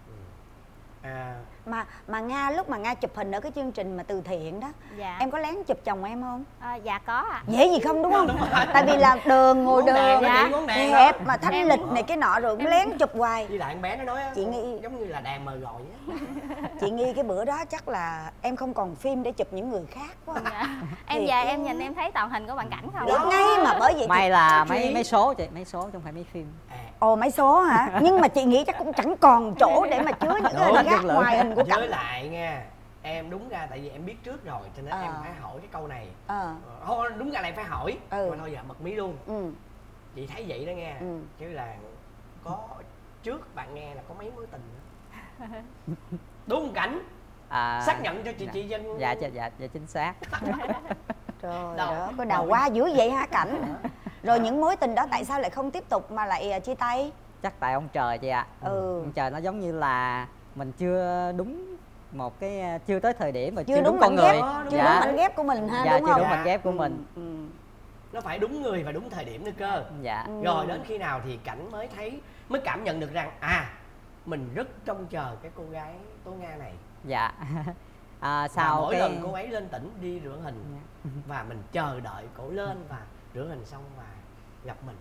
à. mà mà Nga lúc mà Nga chụp hình ở cái chương trình mà từ thiện đó, dạ. em có lén chụp chồng em không? À, dạ có ạ. À. Dễ gì không, đúng không? Đúng tại vì là đường ngồi đường dạ. hẹp mà thanh lịch này cái nọ rồi cũng lén chụp hoài. Với lại con bé nó nói á, chị nghĩ giống như là đàn mời gọi á. Chị nghĩ cái bữa đó chắc là em không còn phim để chụp những người khác quá. Dạ. Em về em nhìn em thấy toàn hình của bạn Cảnh không? Biết ngay mà bởi vậy may là mấy mấy số chị, mấy số chứ không phải mấy phim. à. Ồ mấy số hả? Nhưng mà chị nghĩ chắc cũng chẳng còn chỗ để mà chứa những cái hình khác ngoài hình của Cảnh. Với lại nha, em đúng ra tại vì em biết trước rồi cho nên à. em phải hỏi cái câu này. ờ Thôi đúng ra là em phải hỏi. ừ. Mà thôi giờ bật mí luôn. ừ. Chị thấy vậy đó nghe. ừ. Chứ là có trước bạn nghe là có mấy mối tình nữa. Đúng không Cảnh? À, xác nhận cho chị dạ, chị dân. dạ dạ dạ, dạ chính xác. Trời đó, có đào hoa dữ vậy hả Cảnh? Rồi những mối tình đó tại sao lại không tiếp tục mà lại chia tay? Chắc tại ông trời chị ạ. À. ừ. Ông trời nó giống như là mình chưa đúng một cái, chưa tới thời điểm mà chưa, chưa đúng, đúng con người. Ghép, chưa dạ. đúng mảnh ghép của mình ha, dạ, đúng chưa không? đúng mảnh ghép của ừ. mình. ừ. Nó phải đúng người và đúng thời điểm nữa cơ. Dạ. ừ. Rồi đến khi nào thì Cảnh mới thấy, mới cảm nhận được rằng à mình rất trông chờ cái cô gái Tố Nga này. Dạ. À, sau và mỗi cái... lần cô ấy lên tỉnh đi rửa hình dạ. và mình chờ đợi cổ lên và rửa hình xong và gặp mình.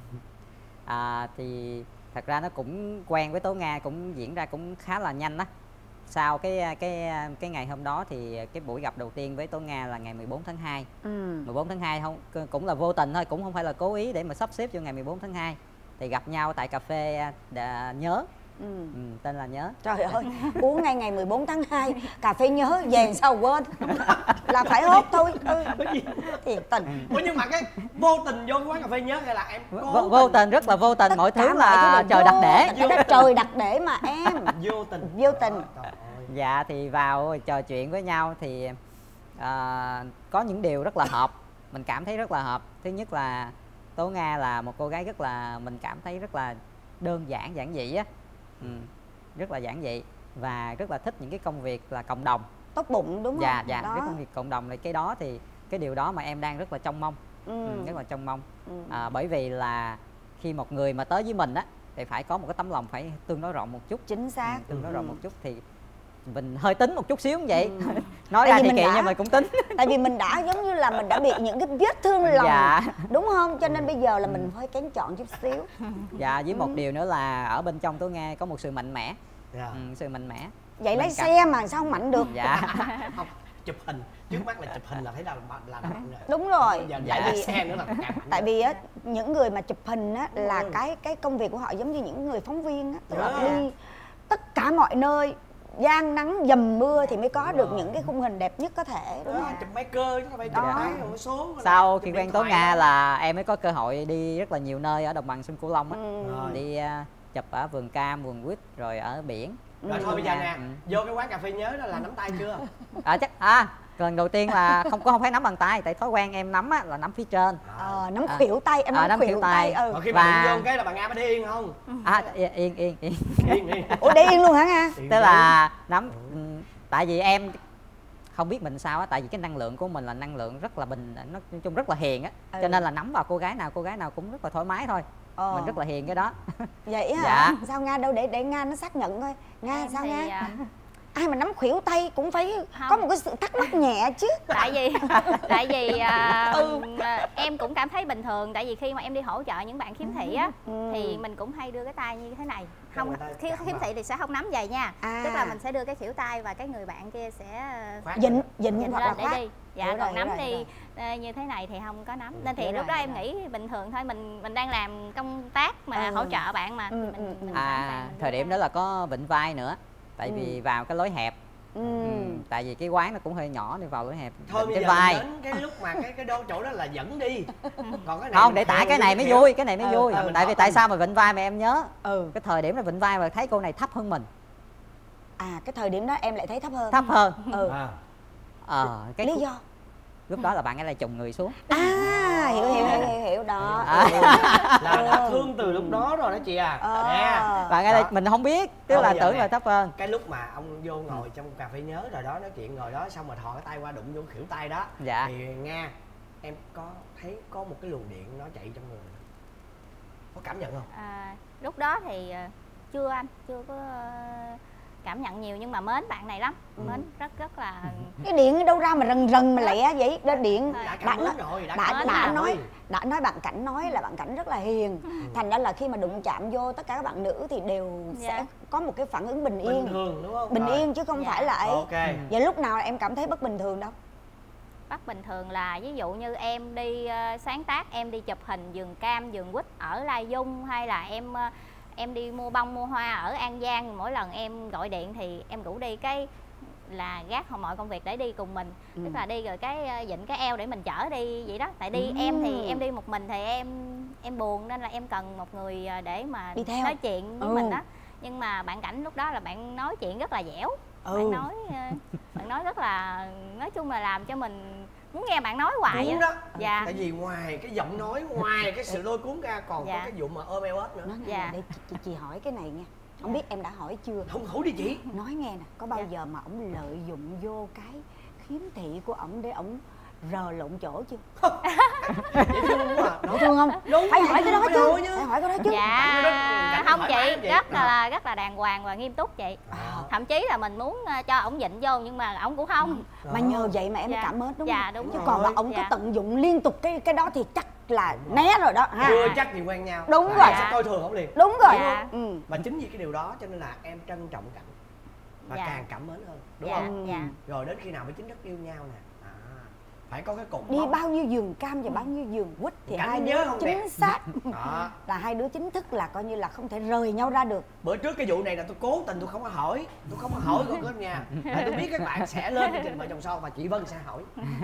À, thì thật ra nó cũng quen với Tố Nga cũng diễn ra cũng khá là nhanh đó. Sau cái cái cái ngày hôm đó thì cái buổi gặp đầu tiên với Tố Nga là ngày mười bốn tháng hai. ừ. mười bốn tháng hai không cũng là vô tình thôi, cũng không phải là cố ý để mà sắp xếp cho ngày mười bốn tháng hai. Thì gặp nhau tại cà phê đã Nhớ. Ừ. Ừ, tên là Nhớ. Trời ơi, uống ngay ngày mười bốn tháng hai cà phê Nhớ, vàng sao quên. Là phải hốt thôi. ừ. Thiệt tình. Ủa nhưng mà cái vô tình vô cái quán cà phê Nhớ hay là em vô, vô, vô tình, rất là vô tình. Tất mọi thứ là trời đặt để. Đó trời đặt để mà em. Vô tình. Vô tình. Trời dạ thì vào trò chuyện với nhau thì à, có những điều rất là hợp. Mình cảm thấy rất là hợp. Thứ nhất là Tố Nga là một cô gái rất là, mình cảm thấy rất là đơn giản, giản dị á. Ừ, rất là giản dị và rất là thích những cái công việc là cộng đồng. Tốt bụng đúng không? Dạ dạ, cái công việc cộng đồng này, cái đó thì cái điều đó mà em đang rất là trông mong. ừ. Ừ, rất là trông mong. ừ. À, bởi vì là khi một người mà tới với mình á thì phải có một cái tấm lòng phải tương đối rộng một chút. Chính xác. Ừ, tương đối ừ. rộng một chút thì mình hơi tính một chút xíu như vậy. ừ. Nói tại ra thì kỳ đã, nhưng mà cũng tính. Tại vì mình đã giống như là mình đã bị những cái vết thương lòng. Dạ. Đúng không? Cho nên bây giờ là mình phải kén chọn chút xíu. Dạ, với ừ. một điều nữa là ở bên trong Tố Nga có một sự mạnh mẽ. yeah. ừ, Sự mạnh mẽ. Vậy lấy Bên xe cạnh... mà sao không mạnh được? Dạ. Không, chụp hình trước mắt là chụp hình là thấy là là mạnh rồi. Đúng rồi. Giờ dạ. tại vì xe nữa là càng tại vì á những người mà chụp hình á là ừ. cái cái công việc của họ giống như những người phóng viên á, tức là yeah. đi tất cả mọi nơi, giăng nắng dầm mưa thì mới có đúng được rồi. Những cái khung hình đẹp nhất có thể, đúng đó, không? chụp máy cơ chứ không phải chụp máy một số. Sau khi quen Tố Nga là em mới có cơ hội đi rất là nhiều nơi ở đồng bằng sông Cửu Long á. ừ. Đi uh, chụp ở vườn cam, vườn quýt rồi ở biển. Rồi ừ. thôi bây giờ nè, ừ. vô cái quán cà phê Nhớ đó là nắm tay chưa? À chắc à lần đầu tiên là không có không phải nắm bằng tay, tại thói quen em nắm á là nắm phía trên. Ờ, nắm khuỷu tay, em à, nắm khuỷu tay. tay. Ừ. Khi mà và... vô cái là bà Nga bà đi yên không? À yên yên yên. Yên, yên, yên. Ủa đi yên luôn hả Nga? Tức là nắm, ừ. tại vì em không biết mình sao á, tại vì cái năng lượng của mình là năng lượng rất là bình, nó nói chung rất là hiền á, Ừ. cho nên là nắm vào cô gái nào cô gái nào cũng rất là thoải mái thôi. Ờ. Mình rất là hiền cái đó. Vậy hả? Dạ. Sao Nga đâu, để để Nga nó xác nhận coi. Nga Em sao thì, Nga? à, Ai mà nắm khuỷu tay cũng phải Không. có một cái sự thắc mắc nhẹ chứ. tại vì tại vì à, à, em cũng cảm thấy bình thường, tại vì khi mà em đi hỗ trợ những bạn khiếm thị á Ừ. thì mình cũng hay đưa cái tay như thế này, Cho không người ta khi chạm khiếm vào. thị thì sẽ không nắm vậy nha. À. Tức là mình sẽ đưa cái khuỷu tay và cái người bạn kia sẽ Khoát Dịnh rồi. dịnh nhìn hoặc là lên để khoát. đi. Dạ, Hiểu rồi, còn nắm hiểu rồi, đi hiểu ờ, như thế này thì không có nắm, nên thì Hiểu lúc rồi, đó hiểu em rồi. nghĩ bình thường thôi, mình mình đang làm công tác mà Ừ. hỗ trợ bạn mà, thì Ừ, mình, ừ, ừ. mình sẵn sàng À, mình thời đưa điểm tay. đó là có vịnh vai nữa, tại vì vào cái lối hẹp. Ừ. Ừ, tại vì cái quán nó cũng hơi nhỏ nên vào lối hẹp. Thôi Vịnh bây cái giờ vai. đến cái lúc mà cái cái đô chỗ đó là dẫn đi. Còn cái này Không, mình để tại theo cái này cái mới kiểu. vui, cái này mới Ừ, vui. ừ, Tại vì mình tại tỏ sao mà vịnh vai mà em nhớ? Ừ. Cái thời điểm là vịnh vai mà thấy cô này thấp hơn mình, À, cái thời điểm đó em lại thấy thấp hơn. thấp hơn. Ừ. À. Ờ, cái Lý do? lúc đó là bạn ấy lại chùng người xuống. À, hiểu hiểu hiểu hiểu, hiểu đó. À. Ừ. Là đã thương từ lúc đó rồi đó chị à. Ờ. Nè. Bạn ấy lại Đó. mình không biết, tức Thôi là bây giờ tưởng nè. là thấp hơn. Cái lúc mà ông vô ngồi trong cà phê nhớ rồi đó, nói chuyện ngồi đó xong rồi thò cái tay qua đụng vô khuỷu tay đó. Dạ. Thì Nga, em có thấy có một cái luồng điện nó chạy trong người mình không? Có cảm nhận không? À, lúc đó thì ờ, chưa anh chưa có ờ, cảm nhận nhiều, nhưng mà mến bạn này lắm, mến rất rất là Cái điện đâu ra mà rần rần mà lẹ vậy? Đó điện Đã đã cảm nói, mến rồi, đã đã, cảm mến đã rồi. nói đã nói bạn Cảnh nói là bạn Cảnh rất là hiền. Thành ra là khi mà đụng chạm vô tất cả các bạn nữ thì đều Dạ. sẽ có một cái phản ứng bình Bình yên. thường đúng không? Bình Rồi. yên chứ không Dạ. phải là ấy. Ok. Vậy lúc nào em cảm thấy bất bình thường đâu? bất bình thường là ví dụ như em đi ờ, sáng tác, em đi chụp hình vườn cam vườn quýt ở Lai Dung, hay là em ờ, em đi mua bông mua hoa ở An Giang, mỗi lần em gọi điện thì em rủ đi, cái là gác mọi công việc để đi cùng mình. Ừ. Tức là đi rồi cái ờ, vịn cái eo để mình chở đi vậy đó, tại đi Ừ. em thì em đi một mình thì em em buồn, nên là em cần một người ờ, để mà Đi theo. nói chuyện với Ừ. mình đó. Nhưng mà bạn Cảnh lúc đó là bạn nói chuyện rất là dẻo. Ừ. Bạn nói ờ, bạn nói rất là, nói chung là làm cho mình muốn nghe bạn nói hoài Đúng á. đó. Dạ. Tại vì ngoài cái giọng nói, ngoài cái sự lôi cuốn ra còn Dạ. có cái vụ mà ôm eo ếch nữa. Nói nghe Dạ. nè, để chị, chị, chị hỏi cái này nha. Không biết em đã hỏi chưa? Không hỏi đi chị. Nói nghe nè, có bao Dạ. giờ mà ổng lợi dụng vô cái khiếm thị của ổng để ổng rờ lộn chỗ chưa? Dễ thương quá à. Dễ thương không? Đúng, Phải dễ hỏi cái đó thương, chứ. phải hỏi chứ. Phải hỏi cái đó chứ. Dạ Cảnh không thoải mái chị, lắm chị. rất là rất là đàng hoàng và nghiêm túc chị. À. Thậm chí là mình muốn ờ, cho ổng dịnh vô nhưng mà ổng cũng không. Mà nhờ vậy mà em mới Dạ. cảm ơn đúng Dạ, không? đúng Chứ rồi. còn mà ổng Dạ. có tận dụng liên tục cái cái đó thì chắc là né rồi đó ha. Chưa chắc gì quen nhau. Đúng Là rồi. em sẽ coi thường không liền. Đúng rồi. Dạ. Ừ. Và chính vì cái điều đó cho nên là em trân trọng Cảnh và Dạ. càng cảm mến hơn, đúng Dạ, không? dạ. Rồi đến khi nào mới chính thức yêu nhau nè. À, phải có cái cột Đi mốc. bao nhiêu vườn cam và bao nhiêu vườn quýt thì Cảnh hai nhớ đứa không chính nè? xác Đó. là hai đứa chính thức là coi như là không thể rời nhau ra được. Bữa trước cái vụ này là tôi cố tình tôi không có hỏi, tôi không có hỏi con kết nha. Tại tôi biết các bạn sẽ lên chương trình Vợ Chồng Son và chị Vân sẽ hỏi.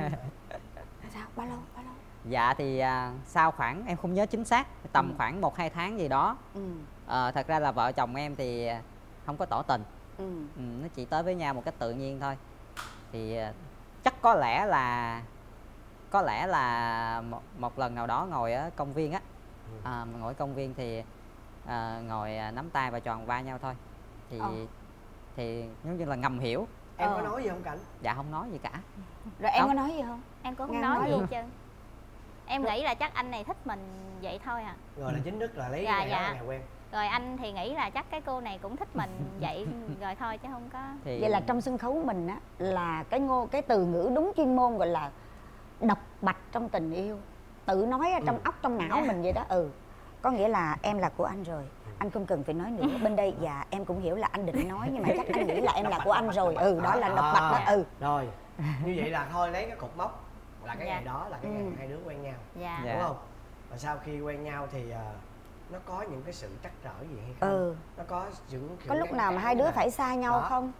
Sao? Bao lâu? Bao lâu? Dạ thì à, sau khoảng em không nhớ chính xác, tầm Ừ. khoảng một hai tháng gì đó. Ừ. Ờ, thật ra là vợ chồng em thì không có tỏ tình. Ừ. Ừ, nó chỉ tới với nhau một cách tự nhiên thôi. Thì à, chắc có lẽ là có lẽ là một, một lần nào đó ngồi ở công viên á, à, ngồi ở công viên thì à, ngồi à, nắm tay và tròn vai nhau thôi. Thì Ờ. thì giống như là ngầm hiểu. Em Ờ. có nói gì không Cảnh? Dạ không nói gì cả. Rồi em Không. có nói gì không? Em cũng không Ngang nói nói gì luôn. hết trơn. Em nghĩ là chắc anh này thích mình vậy thôi à. Rồi là chính thức là lấy Dạ, cái này đó dạ. là ngày quen. Rồi anh thì nghĩ là chắc cái cô này cũng thích mình vậy rồi thôi chứ không có. Thì Vậy là trong sân khấu mình á là cái ngô cái từ ngữ đúng chuyên môn gọi là độc bạch trong tình yêu. Tự nói ở trong Ừ. óc trong não mình vậy đó. Ừ. Có nghĩa là em là của anh rồi. Anh không cần phải nói nữa. Bên đây dạ em cũng hiểu là anh định nói nhưng mà chắc anh nghĩ là em là của anh rồi. Ừ, đó là độc bạch đó. Ừ. Rồi, như vậy là thôi lấy cái cột mốc là cái Dạ. ngày đó là cái Ừ. ngày hai đứa quen nhau, Dạ. Dạ. đúng không? Và sau khi quen nhau thì à, nó có những cái sự trắc trở gì hay không? Ừ. Nó có những kiểu Có lúc ngăn nào mà cản hai đứa là- phải xa nhau Đó. không?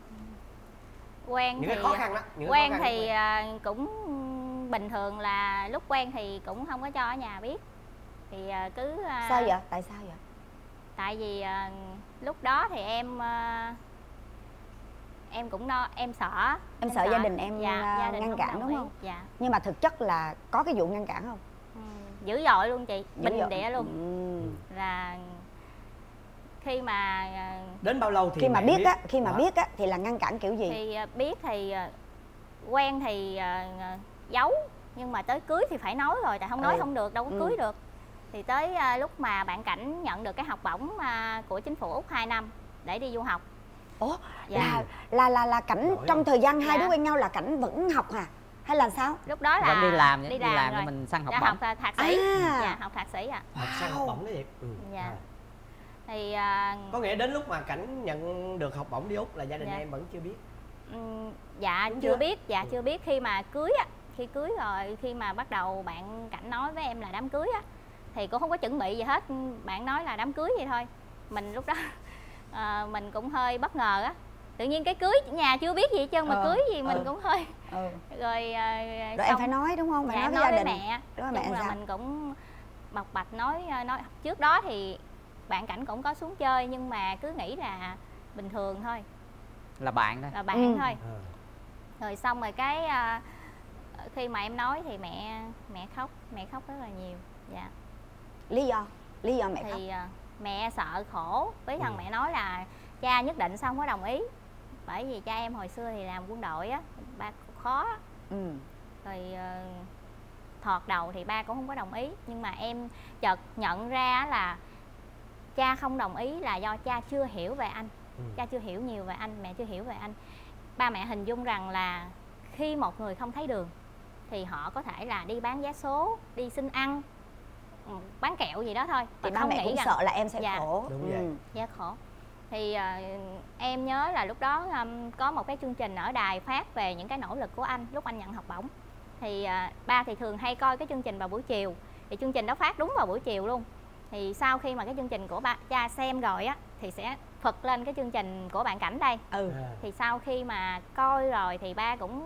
Quen những thì cái khó khăn đó, những cái quen khó khăn thì lúc quen. à, cũng bình thường, là lúc quen thì cũng không có cho ở nhà biết. Thì à, cứ à, Sao vậy? Tại sao vậy? tại vì à, lúc đó thì em à, em cũng no em sợ Em sợ gia đình em, à, gia đình ngăn không cản đồng đúng ý. không? Dạ. Nhưng mà thực chất là có cái vụ ngăn cản không? Ừ, dữ dội luôn chị, Dữ bình dội. địa luôn. Ừ. Là khi mà à, Đến bao lâu thì Khi mà mẹ biết á, khi mà Đó. biết á thì là ngăn cản kiểu gì? thì à, biết thì à, quen thì uh, giấu, nhưng mà tới cưới thì phải nói rồi, tại không nói Ừ. không được, đâu có Ừ. cưới được. Thì tới uh, lúc mà bạn Cảnh nhận được cái học bổng uh, của chính phủ Úc hai năm để đi du học. Ủa, Dạ. là là là là Cảnh Nổi trong không? thời gian hai Dạ. đứa quen nhau là Cảnh vẫn học hả? Hay là sao? Lúc đó là Vẫn đi làm đi đi làm, làm rồi. để mình săn học Dạ, bổng. học uh, thạc sĩ. À. Dạ, học thạc sĩ ạ. Học sang học bổng đấy Điệp. Ừ. Dạ. À. Thì uh, Có nghĩa đến lúc mà Cảnh nhận được học bổng đi Úc là gia đình Dạ. em vẫn chưa biết. Ừm, dạ Đúng chưa chưa? biết, dạ Ừ. chưa biết. Khi mà cưới á, khi cưới rồi, khi mà bắt đầu bạn Cảnh nói với em là đám cưới á, thì cũng không có chuẩn bị gì hết, bạn nói là đám cưới vậy thôi. Mình lúc đó ờ, mình cũng hơi bất ngờ á, tự nhiên cái cưới nhà chưa biết gì hết trơn mà Ờ, cưới gì mình ừ. cũng hơi Ừ. rồi. ờ, Rồi em phải nói đúng không? Phải dạ, nói với nói gia với đình. mẹ. Nói với mẹ Chung là sao? mình cũng bộc bạch nói nói trước đó thì bạn Cảnh cũng có xuống chơi, nhưng mà cứ nghĩ là bình thường thôi, Là bạn thôi. là bạn Ừ. thôi. À. Rồi xong rồi cái à, khi mà em nói thì mẹ mẹ khóc, mẹ khóc rất là nhiều. Dạ. Lý do, lý do mẹ khóc. Thì à, mẹ sợ khổ, với thằng Ừ. mẹ nói là cha nhất định không có đồng ý, bởi vì cha em hồi xưa thì làm quân đội á, ba cũng khó. Ừ. Rồi à, thoạt đầu thì ba cũng không có đồng ý, nhưng mà em chợt nhận ra là cha không đồng ý là do cha chưa hiểu về anh. Ừ. Cha chưa hiểu nhiều về anh, mẹ chưa hiểu về anh. Ba mẹ hình dung rằng là khi một người không thấy đường thì họ có thể là đi bán vé số, đi xin ăn, ừ, bán kẹo gì đó thôi. Thì Và ba không mẹ nghĩ cũng rằng sợ là em sẽ Dạ. khổ. Đúng vậy. Ừ. Dạ khổ. Thì à, em nhớ là lúc đó um, có một cái chương trình ở đài phát về những cái nỗ lực của anh lúc anh nhận học bổng. Thì à, ba thì thường hay coi cái chương trình vào buổi chiều. Thì chương trình đó phát đúng vào buổi chiều luôn. Thì sau khi mà cái chương trình của ba cha xem rồi á, thì sẽ phật lên cái chương trình của bạn Cảnh đây. Ừ. À. Thì sau khi mà coi rồi thì ba cũng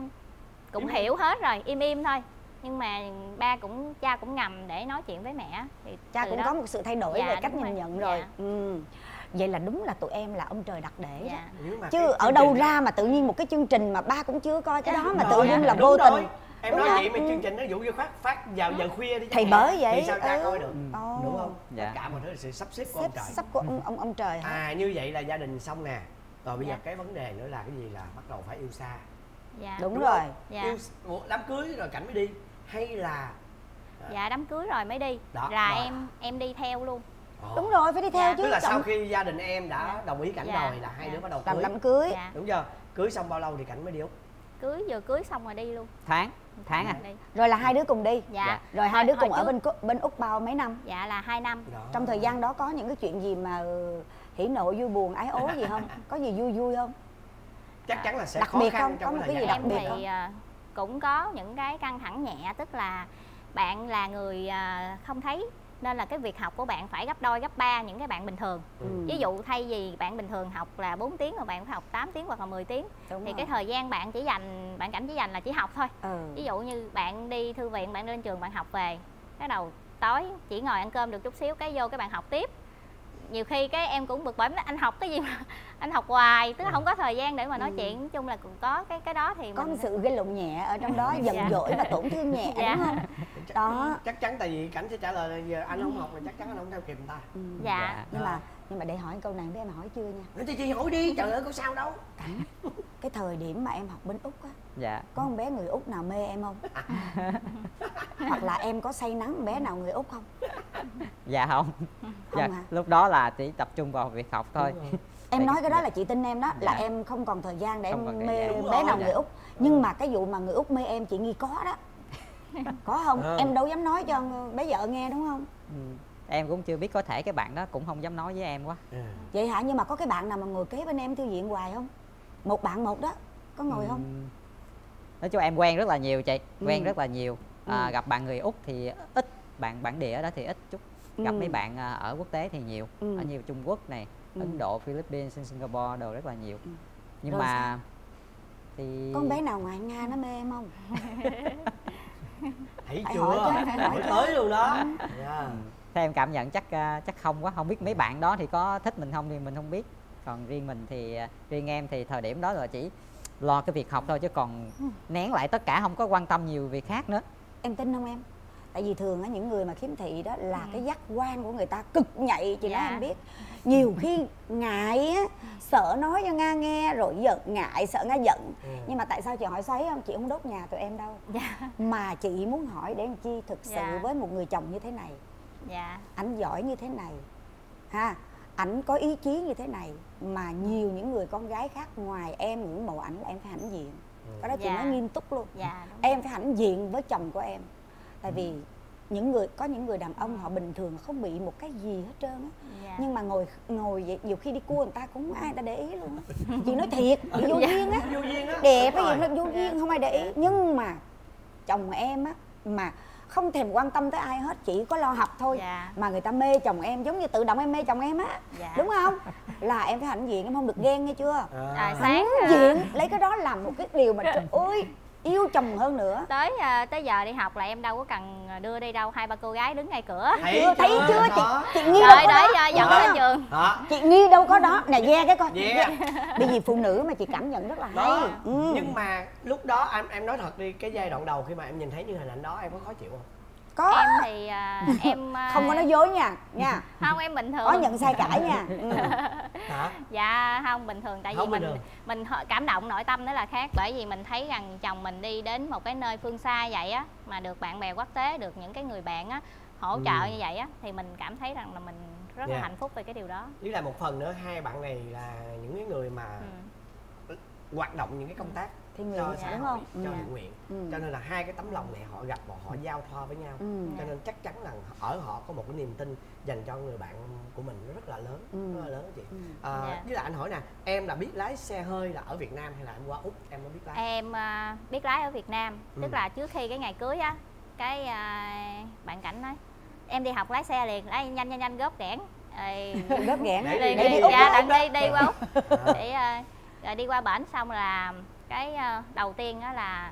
cũng Im hiểu hết rồi, im im thôi. Nhưng mà ba cũng cha cũng ngầm để nói chuyện với mẹ. Thì Cha từ cũng đó- có một sự thay đổi Dạ, về cách đúng nhìn rồi. nhận rồi. Dạ. Ừ. Vậy là đúng là tụi em là ông trời đặt để đó. Dạ. Nhưng mà Chứ cái ở chương đâu trình- ra mà tự nhiên một cái chương trình mà ba cũng chưa coi cái đó mà Đúng tự rồi, nhiên là đúng vô rồi. tình. Em Đúng nói không? vậy mà Ừ. chương trình nó dụ như phát phát vào giờ khuya đi Thì chẳng bởi hạn. vậy, Thì sao cha ừ. coi được? Ồ. Đúng không? Dạ. Tất cả mọi thứ là sự sắp xếp của Sắp, ông trời. sắp của ông, ông, ông trời hả? À, như vậy là gia đình xong nè. Rồi bây giờ Dạ. cái vấn đề nữa là cái gì, là bắt đầu phải yêu xa. Dạ. Đúng, Đúng rồi. không? Dạ. Yêu ủa, đám cưới rồi Cảnh mới đi hay là Dạ đám cưới rồi mới đi. Đó, Là rồi. em em đi theo luôn. Ồ. Đúng rồi, phải đi theo Dạ. chứ. Tức là chồng sau khi gia đình em đã Dạ. đồng ý Cảnh Dạ. rồi là hai Dạ. đứa bắt đầu làm cưới. đám cưới. Dạ. Đúng chưa? Cưới xong bao lâu thì Cảnh mới đi Úc? Cưới vừa cưới xong rồi đi luôn. Tháng. Tháng à? Đi. Rồi là hai đứa cùng đi. Dạ. Dạ. Rồi hai đứa Hồi- cùng hồi ở trước- bên Cu- bên Úc bao mấy năm? Dạ là hai năm. Đó. Trong thời gian đó có những cái chuyện gì mà ừ, hỉ nộ vui buồn ái ố gì không? Có gì vui vui không? Chắc chắn là sẽ Đặc khó biệt khăn không? trong Có một thời cái gì gian đặc đầu. biệt Em không? thì à, cũng có những cái căng thẳng nhẹ, tức là bạn là người à, không thấy, nên là cái việc học của bạn phải gấp đôi gấp ba những cái bạn bình thường. Ừ. Ví dụ thay vì bạn bình thường học là bốn tiếng, rồi bạn phải học tám tiếng hoặc là mười tiếng, Đúng thì rồi. cái thời gian bạn chỉ dành, bạn Cảnh chỉ dành là chỉ học thôi. Ừ. Ví dụ như bạn đi thư viện, bạn lên trường bạn học về, cái đầu tối chỉ ngồi ăn cơm được chút xíu, cái vô cái bạn học tiếp. Nhiều khi cái em cũng bực bội, nói anh học cái gì mà anh học hoài, tức là không có thời gian để mà nói Ừ. chuyện. Nói chung là cũng có cái cái đó thì Có mình một sự gây lộn nhẹ ở trong đó, giận Dạ. dỗi và tổn thương nhẹ Dạ. đúng không? Chắc- Đó. Chắc chắn tại vì Cảnh sẽ trả lời là giờ anh không học là chắc chắn anh không theo kịp người ta. Ừ. dạ. Nhưng mà nhưng mà để hỏi câu này biết em hỏi chưa nha. Nói thì chị hỏi đi, trời ơi có sao đâu. Cái thời điểm mà em học bên Úc á, Dạ. có con bé người Úc nào mê em không? Hoặc là em có say nắng con bé nào người Úc không? Dạ không. Không Dạ. hả? Lúc đó là chỉ tập trung vào việc học thôi. Đúng rồi. Em Tại nói cái- cái đó là chị tin em đó, là Dạ. em không còn thời gian để Không em còn thời mê gian. Đúng bé rồi, nào dạ. người Úc. Nhưng mà cái vụ mà người Úc mê em chị nghi có đó. Có không? Ờ. Em đâu dám nói cho bé vợ nghe đúng không? Ừ. Em cũng chưa biết, có thể cái bạn đó cũng không dám nói với em quá. À. Vậy hả? Nhưng mà có cái bạn nào mà ngồi kế bên em thư viện hoài không? Một bạn một đó, có ngồi không? Ừ. Nói chung em quen rất là nhiều chị, quen Ừ. rất là nhiều. À, Ừ. gặp bạn người Úc thì ít, bạn bản địa ở đó thì ít chút. Gặp Ừ. mấy bạn à, ở quốc tế thì nhiều. Ừ. Ở nhiều Trung Quốc này, Ừ. Ấn Độ, Philippines, Singapore đồ rất là nhiều. Ừ. Nhưng Rồi mà sao? thì Có con bé nào ngoài Nga nó mê em không? Thấy Phải chưa? hỏi chứ, phải hỏi Hỏi chứ. tới luôn đó. Dạ. Ừ. Theo em cảm nhận chắc à, chắc không quá, không biết mấy bạn đó thì có thích mình không thì mình không biết. Còn riêng mình thì à, riêng em thì thời điểm đó là chỉ lo cái việc học thôi, chứ còn nén lại tất cả, không có quan tâm nhiều việc khác nữa. Em tin không em? Tại vì thường á những người mà khiếm thị đó là ừ. cái giác quan của người ta cực nhạy, chị dạ. nói em biết. Nhiều khi ngại á, sợ nói cho Nga nghe rồi giận, ngại sợ Nga giận. Ừ. Nhưng mà tại sao chị hỏi xoáy không? Chị không đốt nhà tụi em đâu. Dạ. Mà chị muốn hỏi để làm chi thực sự dạ. với một người chồng như thế này. Dạ. Ảnh giỏi như thế này ha, ảnh có ý chí như thế này mà nhiều những người con gái khác ngoài em ngưỡng mộ ảnh là em phải hãnh diện. Ừ. Cái đó chị dạ. nói nghiêm túc luôn. Dạ, em phải hãnh diện với chồng của em. Tại vì những người có những người đàn ông họ bình thường không bị một cái gì hết trơn á. Dạ. Nhưng mà ngồi ngồi vậy, nhiều khi đi cua người ta cũng ai người ta để ý luôn. Chị nói thiệt, bị vô dạ. duyên á, đẹp cái gì nó vô duyên không ai để ý. Nhưng mà chồng em á mà không thèm quan tâm tới ai hết, chỉ có lo học thôi. Dạ. Mà người ta mê chồng em giống như tự động em mê chồng em á. Dạ. Đúng không? Là em phải hãnh diện, em không được ghen nghe chưa? À, hãnh diện, lấy cái đó làm một cái điều mà trời ơi yêu chồng hơn nữa. Tới uh, tới giờ đi học là em đâu có cần đưa đi đâu, hai ba cô gái đứng ngay cửa. Thấy chưa? Thấy chưa? Chị, chị Nghi đâu đâu có đấy, đó. Dẫn lên trường. Đó. Chị Nghi đâu có đó. Nè ve cái coi. Yeah. Bởi vì phụ nữ mà chị cảm nhận rất là hay. Ừ. Nhưng mà lúc đó em em nói thật đi, cái giai đoạn đầu khi mà em nhìn thấy những hình ảnh đó em có khó chịu không? Có. Em thì uh, em uh... không có nói dối nha, nha. Không, em bình thường. Có nhận sai cãi nha. Ừ. Hả? Dạ không, bình thường. Tại vì không mình thường. mình cảm động nội tâm đó là khác. Bởi vì mình thấy rằng chồng mình đi đến một cái nơi phương xa vậy á, mà được bạn bè quốc tế, được những cái người bạn á hỗ trợ ừ. như vậy á, thì mình cảm thấy rằng là mình rất yeah. là hạnh phúc về cái điều đó. Với lại một phần nữa, hai bạn này là những cái người mà ừ. hoạt động những cái công tác thì nguyện cho xã hội, cho thiện ừ. nguyện, ừ. cho nên là hai cái tấm lòng này họ gặp và họ giao thoa với nhau, ừ. cho nên chắc chắn là ở họ có một cái niềm tin dành cho người bạn của mình rất là lớn, ừ. rất là lớn đó chị. Ừ. À, yeah. Với lại anh hỏi nè, em là biết lái xe hơi là ở Việt Nam hay là em qua Úc em mới biết lái? Em uh, biết lái ở Việt Nam, ừ. tức là trước khi cái ngày cưới á, cái uh, bạn Cảnh nói em đi học lái xe liền, lái nhanh nhanh nhanh góp ghẽn, góp ghẽn, đi đi đi, dạ, đi đi qua Úc, để uh, rồi đi qua bển xong là cái uh, đầu tiên đó là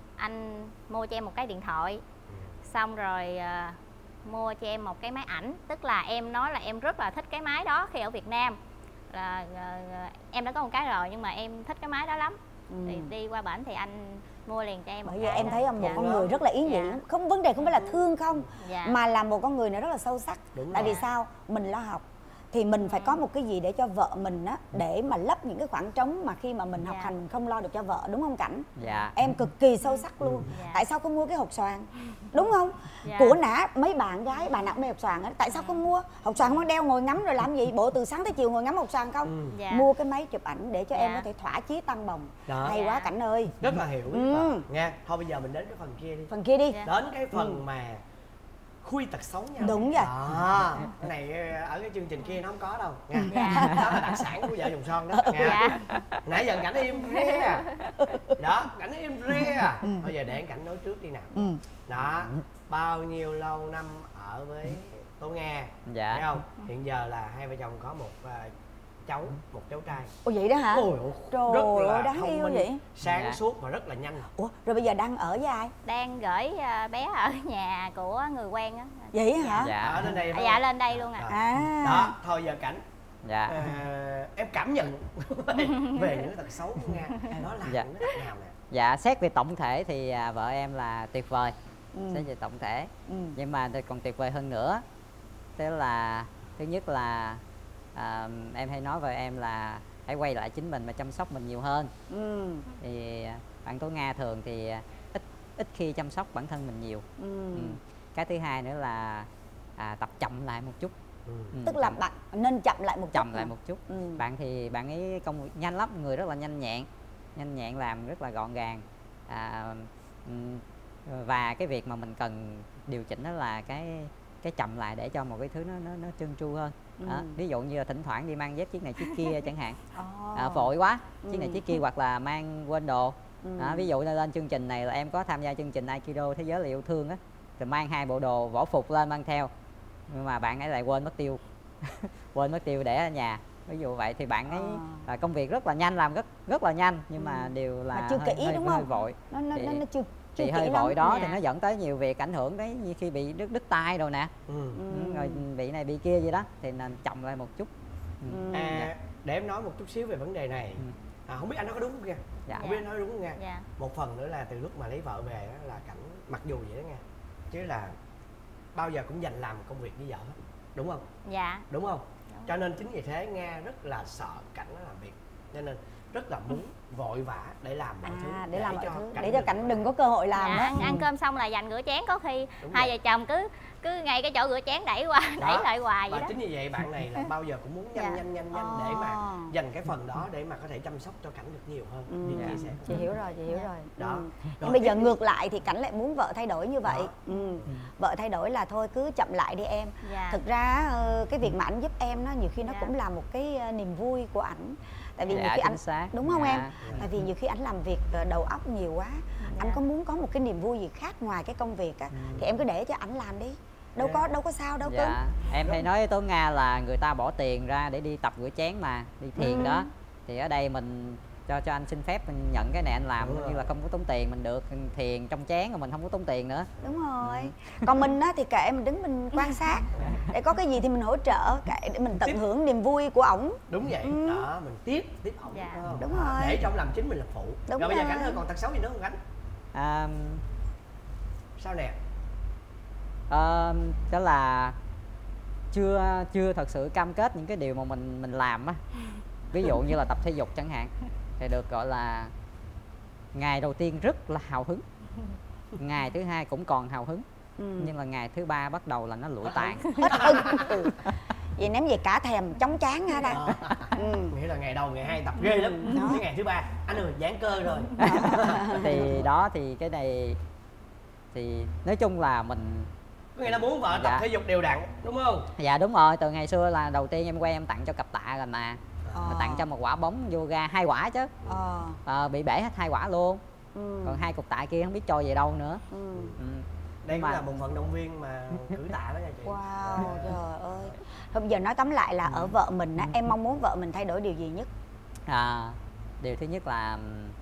anh mua cho em một cái điện thoại, xong rồi uh, mua cho em một cái máy ảnh, tức là em nói là em rất là thích cái máy đó khi ở Việt Nam, là uh, em đã có một cái rồi nhưng mà em thích cái máy đó lắm, ừ. thì đi qua bển thì anh mua liền cho em một. Bởi vì em thấy không, một dạ. con người rất là ý nghĩa, dạ. không vấn đề không phải là thương không, dạ. mà là một con người này rất là sâu sắc. Đúng tại rồi. Vì sao mình lo học thì mình phải có một cái gì để cho vợ mình á, để mà lấp những cái khoảng trống mà khi mà mình học yeah. hành mình không lo được cho vợ, đúng không Cảnh? Dạ. Em cực kỳ sâu sắc luôn. Dạ. Tại sao không mua cái hộp xoàn, đúng không? Dạ. Của nã mấy bạn gái bà nào mê hộp xoàn á, tại sao không mua hộp xoàn, không đeo ngồi ngắm rồi làm gì? Bộ từ sáng tới chiều ngồi ngắm hộp xoàn không? Dạ. Mua cái máy chụp ảnh để cho dạ. em có thể thỏa chí tăng bồng. Đó. Hay dạ. quá Cảnh ơi. Rất là hiểu. Ừ. Nghe. Thôi bây giờ mình đến cái phần kia đi. Phần kia đi. Dạ. Đến cái phần ừ. mà khui tật xấu nhau. Đúng rồi. À, cái này ở cái chương trình kia nó không có đâu nha. Dạ. Đó là đặc sản của vợ chồng son đó nha. Dạ. Nãy giờ Cảnh im re à. Đó, Cảnh im re à. Ừ. Bây giờ để Cảnh nói trước đi nào. Ừ. Đó, bao nhiêu lâu năm ở với Tố Nga, dạ. thấy không? Hiện giờ là hai vợ chồng có một uh, cháu, một cháu trai. Ồ vậy đó hả? Ôi, trời rất là đáng yêu minh, vậy. Sáng dạ. suốt và rất là nhanh. Ủa, rồi bây giờ đang ở với ai? Đang gửi bé ở nhà của người quen á. Vậy hả? Dạ. Ở lên đây. À, dạ lên đây luôn à. À. Đó, thôi giờ Cảnh. Dạ. À, em cảm nhận về những tật xấu của Nga, nó là dạ. những cái nào nè? Dạ, xét về tổng thể thì à, vợ em là tuyệt vời. Ừ. Xét về tổng thể. Ừ. Nhưng mà còn tuyệt vời hơn nữa. Tức là thứ nhất là à, em hay nói với em là hãy quay lại chính mình và chăm sóc mình nhiều hơn. Ừ. Thì bạn Tố Nga thường thì ít ít khi chăm sóc bản thân mình nhiều. Ừ. Ừ. Cái thứ hai nữa là à, tập chậm lại một chút. Ừ. Tức là bạn nên chậm lại một chút. Chậm lại một chút. Ừ. Bạn thì bạn ấy công việc nhanh lắm, người rất là nhanh nhẹn, nhanh nhẹn làm rất là gọn gàng. À, và cái việc mà mình cần điều chỉnh đó là cái cái chậm lại để cho một cái thứ nó nó, nó trơn tru hơn. Ừ. Đó, ví dụ như là thỉnh thoảng đi mang dép chiếc này chiếc kia chẳng hạn, oh. à, vội quá chiếc ừ. này chiếc kia, hoặc là mang quên đồ. Ừ. Đó, ví dụ như lên chương trình này là em có tham gia chương trình Aikido Thế giới là yêu thương á, thì mang hai bộ đồ võ phục lên mang theo, nhưng mà bạn ấy lại quên mất tiêu quên mất tiêu để ở nhà, ví dụ vậy thì bạn ấy à. công việc rất là nhanh, làm rất rất là nhanh, nhưng mà ừ. đều là mà chưa hơi, kỹ hơi, đúng hơi không? vội. Nó, nó, thì, nó, nó chưa, chưa thì hơi lắm. vội đó dạ. thì nó dẫn tới nhiều việc ảnh hưởng đấy, như khi bị đứt đứt tay rồi nè, ừ. Ừ, rồi bị này bị kia gì đó thì nên chậm lại một chút. Ừ. À, dạ. Để em nói một chút xíu về vấn đề này. Ừ. À, không biết anh nói có đúng không nha? Dạ. Không biết anh nói đúng không nha? Dạ. Một phần nữa là từ lúc mà lấy vợ về đó là Cảnh mặc dù vậy đó nha, chứ là bao giờ cũng dành làm công việc với vợ hết, đúng không? Dạ. Đúng không? Đúng. Cho nên chính vì thế Nga rất là sợ Cảnh nó làm việc, cho nên rất là muốn vội vã để làm mọi thứ, À, để làm mọi thứ Cảnh để cho được- Cảnh đừng có cơ hội làm Dạ, á. ăn, ăn cơm xong là dành rửa chén, có khi Đúng hai rồi. vợ chồng cứ cứ ngay cái chỗ rửa chén đẩy qua Đó. đẩy lại hoài vậy Và đó. chính vì vậy bạn này là bao giờ cũng muốn nhanh Dạ. nhanh nhanh nhanh để mà dành cái phần đó để mà có thể chăm sóc cho Cảnh được nhiều hơn. Ừ. Như Dạ. chia sẻ. Chị hiểu rồi, chị hiểu Dạ. rồi. Đó. Ừ. Rồi Nhưng bây giờ tiếp- ngược lại thì Cảnh lại muốn vợ thay đổi như vậy. Đó. Ừ. Vợ thay đổi là thôi cứ chậm lại đi em. Dạ. Thực ra ờ, cái việc mà ảnh giúp em nó nhiều khi nó Dạ. cũng là một cái ờ, niềm vui của ảnh. Tại vì nhiều Dạ, khi chính ảnh xác. đúng không Dạ. em? Tại vì nhiều khi ảnh làm việc ờ, đầu óc nhiều quá, anh có muốn có một cái niềm vui gì khác ngoài cái công việc á, thì em cứ để cho ảnh làm đi. Đâu có đâu có sao đâu cưng. Dạ, em hay nói với Tố Nga là người ta bỏ tiền ra để đi tập rửa chén mà, đi thiền Ừ. đó. Thì ở đây mình cho cho anh xin phép mình nhận cái này anh làm, Đúng như là rồi. không có tốn tiền, mình được thiền trong chén rồi mình không có tốn tiền nữa. Đúng rồi. Còn mình á thì kệ mình đứng mình quan sát. Để có cái gì thì mình hỗ trợ, kệ để mình tận Tiếp. hưởng niềm vui của ổng. Đúng vậy. Ừ. Đó, mình tiếp tiếp ổng. Dạ. phải không? Đúng Đó, rồi. để cho ông làm chính mình làm phụ. Đúng rồi bây giờ rồi. Cảnh ơi, còn tật xấu gì nữa không Cảnh? À, Sao nè? ờ, đó là chưa chưa thật sự cam kết những cái điều mà mình mình làm á. Ví dụ như là tập thể dục chẳng hạn, thì được gọi là ngày đầu tiên rất là hào hứng, ngày thứ hai cũng còn hào hứng, Ừ. nhưng là ngày thứ ba bắt đầu là nó lụi tàn. Hết hưng. Ừ. Vậy ném về cả thèm chóng chán ha ta. Đó. Ừ. Nghĩa là ngày đầu ngày hai tập ghê lắm. Đó. Tới ngày thứ ba anh ơi giãn cơ rồi. Thì đó, thì cái này thì nói chung là mình, Có nghĩa là muốn vợ tập Dạ. thể dục đều đặn, đúng không? dạ đúng rồi, từ ngày xưa là đầu tiên em quen em tặng cho cặp tạ rồi mà, Ờ. mà tặng cho một quả bóng yoga hai quả chứ. Ờ. Ờ, bị bể hết hai quả luôn, Ừ. còn hai cục tạ kia không biết trôi về đâu nữa. Ừ. Ừ. Đây Nhưng cũng mà- là một vận động viên mà cử tạ đó nha chị. Wow, Dạ. trời ơi. Thôi bây giờ nói tóm lại là ở vợ mình á, em mong muốn vợ mình thay đổi điều gì nhất? À, điều thứ nhất là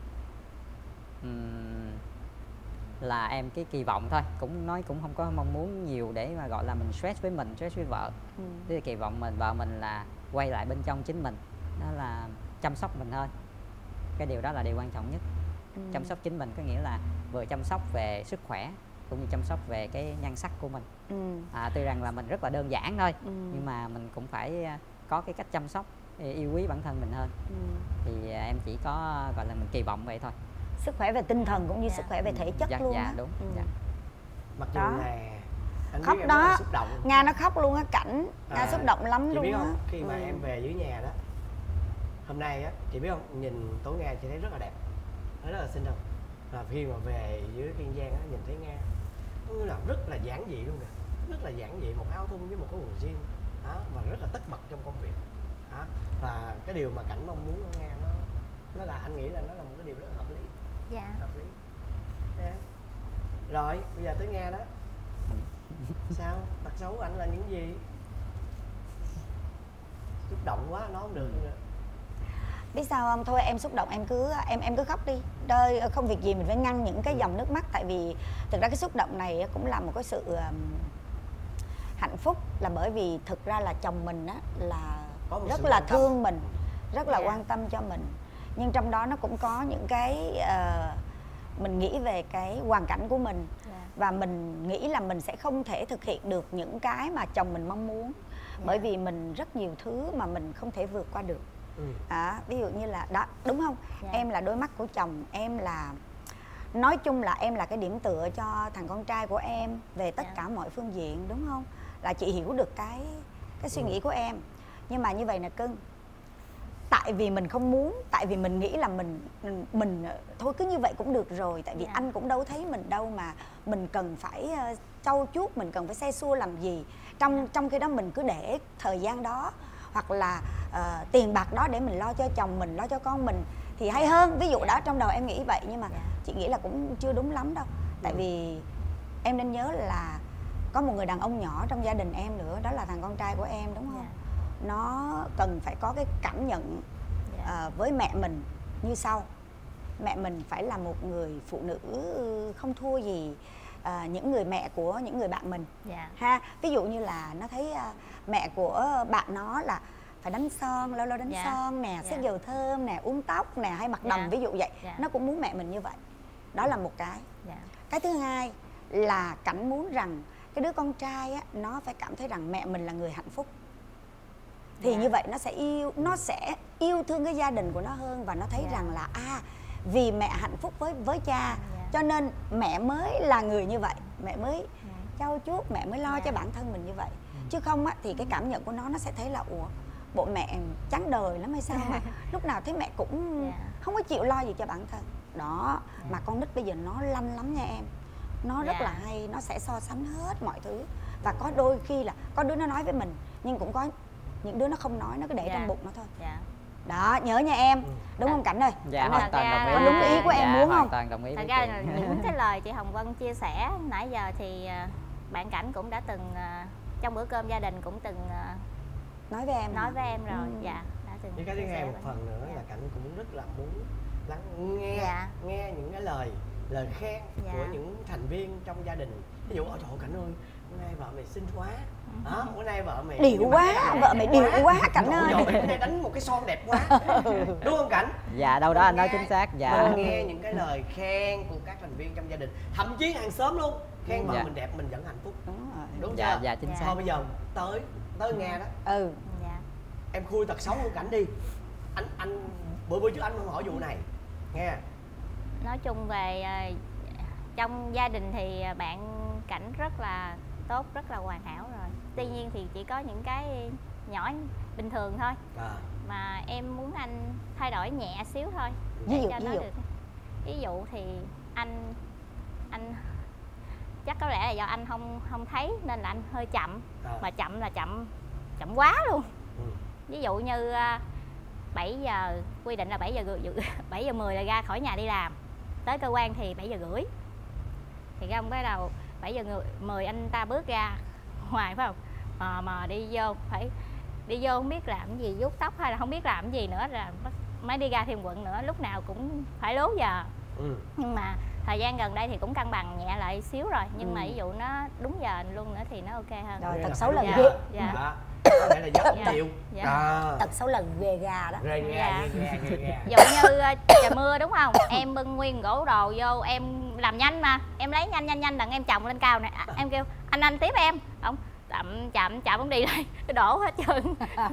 ừm, là em cái kỳ vọng thôi, cũng nói cũng không có mong muốn nhiều để mà gọi là mình stress với mình, stress với vợ. Ừ. Tức là kỳ vọng mình vợ mình là quay lại bên trong chính mình, đó là chăm sóc mình thôi. Cái điều đó là điều quan trọng nhất. Ừ. Chăm sóc chính mình có nghĩa là vừa chăm sóc về sức khỏe cũng như chăm sóc về cái nhan sắc của mình. Ừ. À, tuy rằng là mình rất là đơn giản thôi, Ừ. nhưng mà mình cũng phải à, có cái cách chăm sóc, yêu quý bản thân mình hơn. Ừ. Thì à, em chỉ có gọi là mình kỳ vọng vậy thôi. Sức khỏe về tinh thần cũng như Dạ. sức khỏe về thể chất Dạ, luôn dạ, á. đúng, Ừ. dạ. Mặc dù Đó. là anh Khóc biết em đó. rất là xúc động. Nga nó khóc luôn á Cảnh. Nga À, xúc động lắm chị luôn biết á. không, khi mà Ừ. em về dưới nhà đó hôm nay á, chị biết không, nhìn Tố Nga chị thấy rất là đẹp, thấy rất là xinh không? Và khi mà về dưới Kiên Giang á, nhìn thấy Nga nó là rất là giản dị luôn kìa, rất là giản dị, một áo thun với một cái quần jean đó, và rất là tất bật trong công việc đó. Và cái điều mà Cảnh mong muốn của Nga nó nó là anh nghĩ là nó là một cái điều rất là hợp lý, Dạ. hợp lý. Dạ. Rồi bây giờ tới Nga đó, sao tật xấu của anh là những gì? Xúc động quá nói không được nữa. Biết sao không? Thôi em xúc động em cứ em em cứ khóc đi. Đời không việc gì mình phải ngăn những cái dòng nước mắt, tại vì thực ra cái xúc động này cũng là một cái sự um, hạnh phúc, là bởi vì thực ra là chồng mình á là Có một rất sự là quan tâm. thương mình, rất là Dạ. quan tâm cho mình. Nhưng trong đó nó cũng có những cái ờ, mình nghĩ về cái hoàn cảnh của mình, Dạ. và mình nghĩ là mình sẽ không thể thực hiện được những cái mà chồng mình mong muốn, bởi vì mình rất nhiều thứ mà mình không thể vượt qua được. Ừ. À, ví dụ như là đó, đúng không? Dạ. Em là đôi mắt của chồng, em là, nói chung là em là cái điểm tựa cho thằng con trai của em về tất Dạ. cả mọi phương diện, đúng không? Là chị hiểu được cái cái suy nghĩ của em. Nhưng mà như vậy nè cưng, tại vì mình không muốn, tại vì mình nghĩ là mình mình thôi cứ như vậy cũng được rồi, tại vì Dạ. anh cũng đâu thấy mình đâu mà mình cần phải uh, trau chuốt, mình cần phải say xua làm gì. Trong trong khi đó mình cứ để thời gian đó hoặc là uh, tiền bạc đó để mình lo cho chồng mình, lo cho con mình thì hay hơn. Ví dụ đó trong đầu em nghĩ vậy, nhưng mà Dạ. chị nghĩ là cũng chưa đúng lắm đâu. Tại vì em nên nhớ là có một người đàn ông nhỏ trong gia đình em nữa, đó là thằng con trai của em, đúng không? Dạ. Nó cần phải có cái cảm nhận Dạ. ờ, với mẹ mình như sau. Mẹ mình phải là một người phụ nữ không thua gì ờ, những người mẹ của những người bạn mình. Dạ. Ha, ví dụ như là nó thấy ờ, mẹ của bạn nó là phải đánh son, lâu lâu đánh Dạ. son nè, Dạ. xếp dầu thơm nè, uốn tóc nè, hay mặc Dạ. đầm, ví dụ vậy. Dạ. Nó cũng muốn mẹ mình như vậy. Đó là một cái. Dạ. Cái thứ hai là Cảnh muốn rằng cái đứa con trai á nó phải cảm thấy rằng mẹ mình là người hạnh phúc, thì Dạ. như vậy nó sẽ yêu nó sẽ yêu thương cái gia đình của nó hơn, và nó thấy Dạ. rằng là à vì mẹ hạnh phúc với với cha, Dạ. cho nên mẹ mới là người như vậy, mẹ mới Dạ. trau chuốt, mẹ mới lo Dạ. cho bản thân mình như vậy. Chứ không á thì cái cảm nhận của nó nó sẽ thấy là ủa bộ mẹ chán đời lắm hay sao mà lúc nào thấy mẹ cũng Dạ. không có chịu lo gì cho bản thân đó. Mà con nít bây giờ nó lanh lắm nha em, nó rất Dạ. là hay, nó sẽ so sánh hết mọi thứ, và có đôi khi là có đứa nó nói với mình nhưng cũng có những đứa nó không nói, nó cứ để Dạ. trong bụng nó thôi. Dạ. Đó, nhớ nha em, đúng không Cảnh ơi? Dạ Cảnh hoàn ơi, toàn đồng ý. có đúng ý của em Dạ, muốn hoàn không? toàn đồng ý Thật với ra chị. là những cái lời chị Hồng Vân chia sẻ nãy giờ thì à, bạn Cảnh cũng đã từng à, trong bữa cơm gia đình cũng từng à, Nói với em nói hả? với em rồi. Ừ. Dạ, đã từng Với cái thứ chia hai sẻ một với phần em. nữa Dạ. là Cảnh cũng rất là muốn lắng nghe Dạ. nghe những cái lời lời khen Dạ. của những thành viên trong gia đình. Ví dụ ở trời ơi, Cảnh ơi, bữa nay vợ mày xinh quá, đó, bữa nay vợ mày Điệu nhưng mà quá, cái vợ mày điệu quá, Cảnh Ôi ơi. trời, mày bữa nay đánh một cái son đẹp quá, đúng không Cảnh? Dạ đâu đó anh nói Nghe- chính xác. Dạ. Mình nghe những cái lời khen của các thành viên trong gia đình, thậm chí hàng xóm luôn khen vợ Dạ. mình đẹp, mình vẫn hạnh phúc, Đúng rồi. đúng Dạ chưa? dạ chính Dạ. xác. Thôi bây giờ tới tới nghe đó, Ừ. Dạ. em khui tật xấu của Cảnh đi. Anh anh bữa bữa trước anh không hỏi vụ này nghe. Nói chung về à, trong gia đình thì bạn Cảnh rất là tốt, rất là hoàn hảo rồi. Tuy nhiên thì chỉ có những cái nhỏ bình thường thôi À, mà em muốn anh thay đổi nhẹ xíu thôi Ví để dụ, cho ví nó dụ. được. Ví dụ thì anh anh chắc có lẽ là do anh không không thấy nên là anh hơi chậm, à, mà chậm là chậm chậm quá luôn. ừ, Ví dụ như à, bảy giờ quy định là bảy giờ rưỡi- bảy giờ mười là ra khỏi nhà đi làm, tới cơ quan thì bảy giờ rưỡi, thì trong cái đầu bảy giờ mười anh ta bước ra ngoài phải không, mò mò đi vô, phải đi vô không biết làm cái gì, vuốt tóc hay là không biết làm cái gì nữa, là mới đi ra thêm quận nữa, lúc nào cũng phải lố giờ. ừ. Nhưng mà thời gian gần đây thì cũng cân bằng nhẹ lại xíu rồi, nhưng Ừ. mà ví dụ nó đúng giờ luôn nữa thì nó ok hơn. Rồi, Ghê tật là xấu là phải dạ. ghê. đúng Dạ. Dạ. Có nghĩa là giấc không Dạ. chịu. Dạ. À. Tật xấu là ghê gà đó. Ghê ghê Dạ. ghê ghê ghê ghê. Ví dụ như ờ, trời mưa đúng không, em bưng nguyên gỗ đồ vô, em làm nhanh mà em lấy nhanh nhanh nhanh đặng em chồng lên cao này, à, em kêu anh anh tiếp em, không chậm chậm chậm không đi lại cái đổ hết trơn.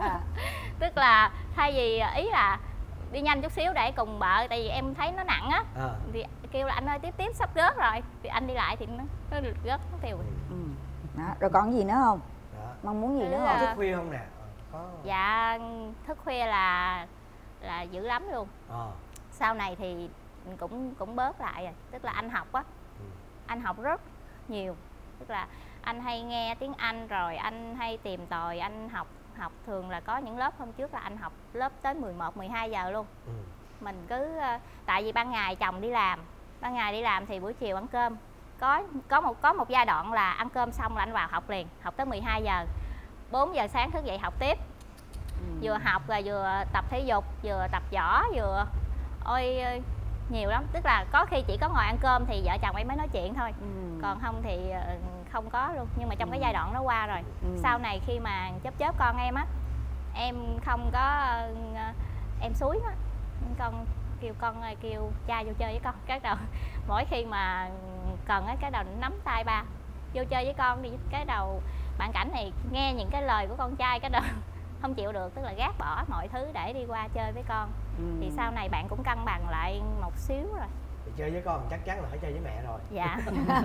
Tức là thay vì ý là đi nhanh chút xíu để cùng bợ, tại vì em thấy nó nặng á, À. thì kêu là anh ơi tiếp tiếp sắp rớt rồi, thì anh đi lại thì nó, nó rớt nó tiêu. Ừ. Đó. Rồi còn gì nữa không? Đó. Mong muốn gì nữa Ừ, không? Có thức khuya không nè? Có. Dạ thức khuya là là dữ lắm luôn. Ờ. Sau này thì mình cũng cũng bớt lại rồi, tức là anh học á, Ừ. anh học rất nhiều, tức là anh hay nghe tiếng Anh, rồi anh hay tìm tòi, anh học học thường là có những lớp hôm trước là anh học lớp tới mười một, mười hai giờ luôn. Ừ. Mình cứ ờ, tại vì ban ngày chồng đi làm, ban ngày đi làm thì buổi chiều ăn cơm, có có một có một giai đoạn là ăn cơm xong là anh vào học liền, học tới mười hai giờ, bốn giờ sáng thức dậy học tiếp. Ừ. Vừa học rồi vừa tập thể dục, vừa tập võ, vừa ôi nhiều lắm, tức là có khi chỉ có ngồi ăn cơm thì vợ chồng em mới nói chuyện thôi, Ừ. còn không thì ờ, không có luôn. Nhưng mà trong cái Ừ. giai đoạn nó qua rồi, Ừ. sau này khi mà chớp chớp con em á, em không có ờ, em xúi nó, con kêu con ơi, kêu cha vô chơi với con, cái đầu mỗi khi mà cần á cái đầu nắm tay ba vô chơi với con đi, cái đầu bạn Cảnh này nghe những cái lời của con trai cái đầu không chịu được, tức là gác bỏ mọi thứ để đi qua chơi với con. Ừ. Thì sau này bạn cũng cân bằng lại một xíu rồi. Thì chơi với con chắc chắn là phải chơi với mẹ rồi. Dạ.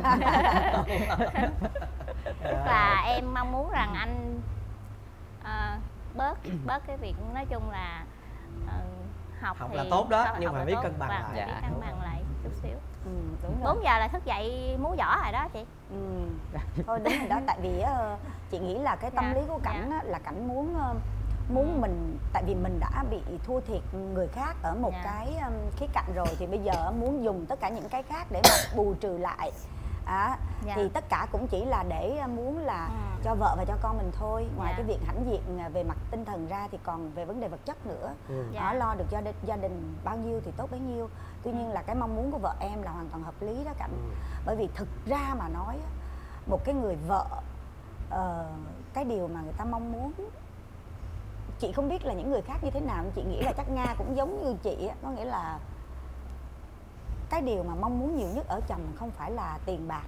Tức là em mong muốn rằng anh ờ, bớt bớt cái việc, nói chung là ờ, học, Học thì là tốt đó, học nhưng là mà biết tốt, cân bằng và lại. phải biết Dạ. cân bằng lại chút xíu. Ừ, đúng rồi. Bốn giờ là thức dậy múa võ rồi đó chị. Ừ. Thôi đúng rồi đó, tại vì ờ, chị nghĩ là cái tâm Dạ, lý của Cảnh á, là Cảnh muốn ờ, muốn mình, tại vì mình đã bị thua thiệt người khác ở một Dạ. cái um, khía cạnh rồi, thì bây giờ muốn dùng tất cả những cái khác để mà bù trừ lại. À, Dạ. thì tất cả cũng chỉ là để muốn là Ừ. cho vợ và cho con mình thôi. Ngoài Dạ. cái việc hãnh diện về mặt tinh thần ra thì còn về vấn đề vật chất nữa. Ừ. Dạ. Đó, lo được gia đình, gia đình bao nhiêu thì tốt bấy nhiêu. Tuy nhiên là cái mong muốn của vợ em là hoàn toàn hợp lý đó Cảnh. Ừ. Bởi vì thực ra mà nói á, một cái người vợ, ờ, cái điều mà người ta mong muốn, chị không biết là những người khác như thế nào, nhưng chị nghĩ là chắc Nga cũng giống như chị á, có nghĩa là cái điều mà mong muốn nhiều nhất ở chồng không phải là tiền bạc,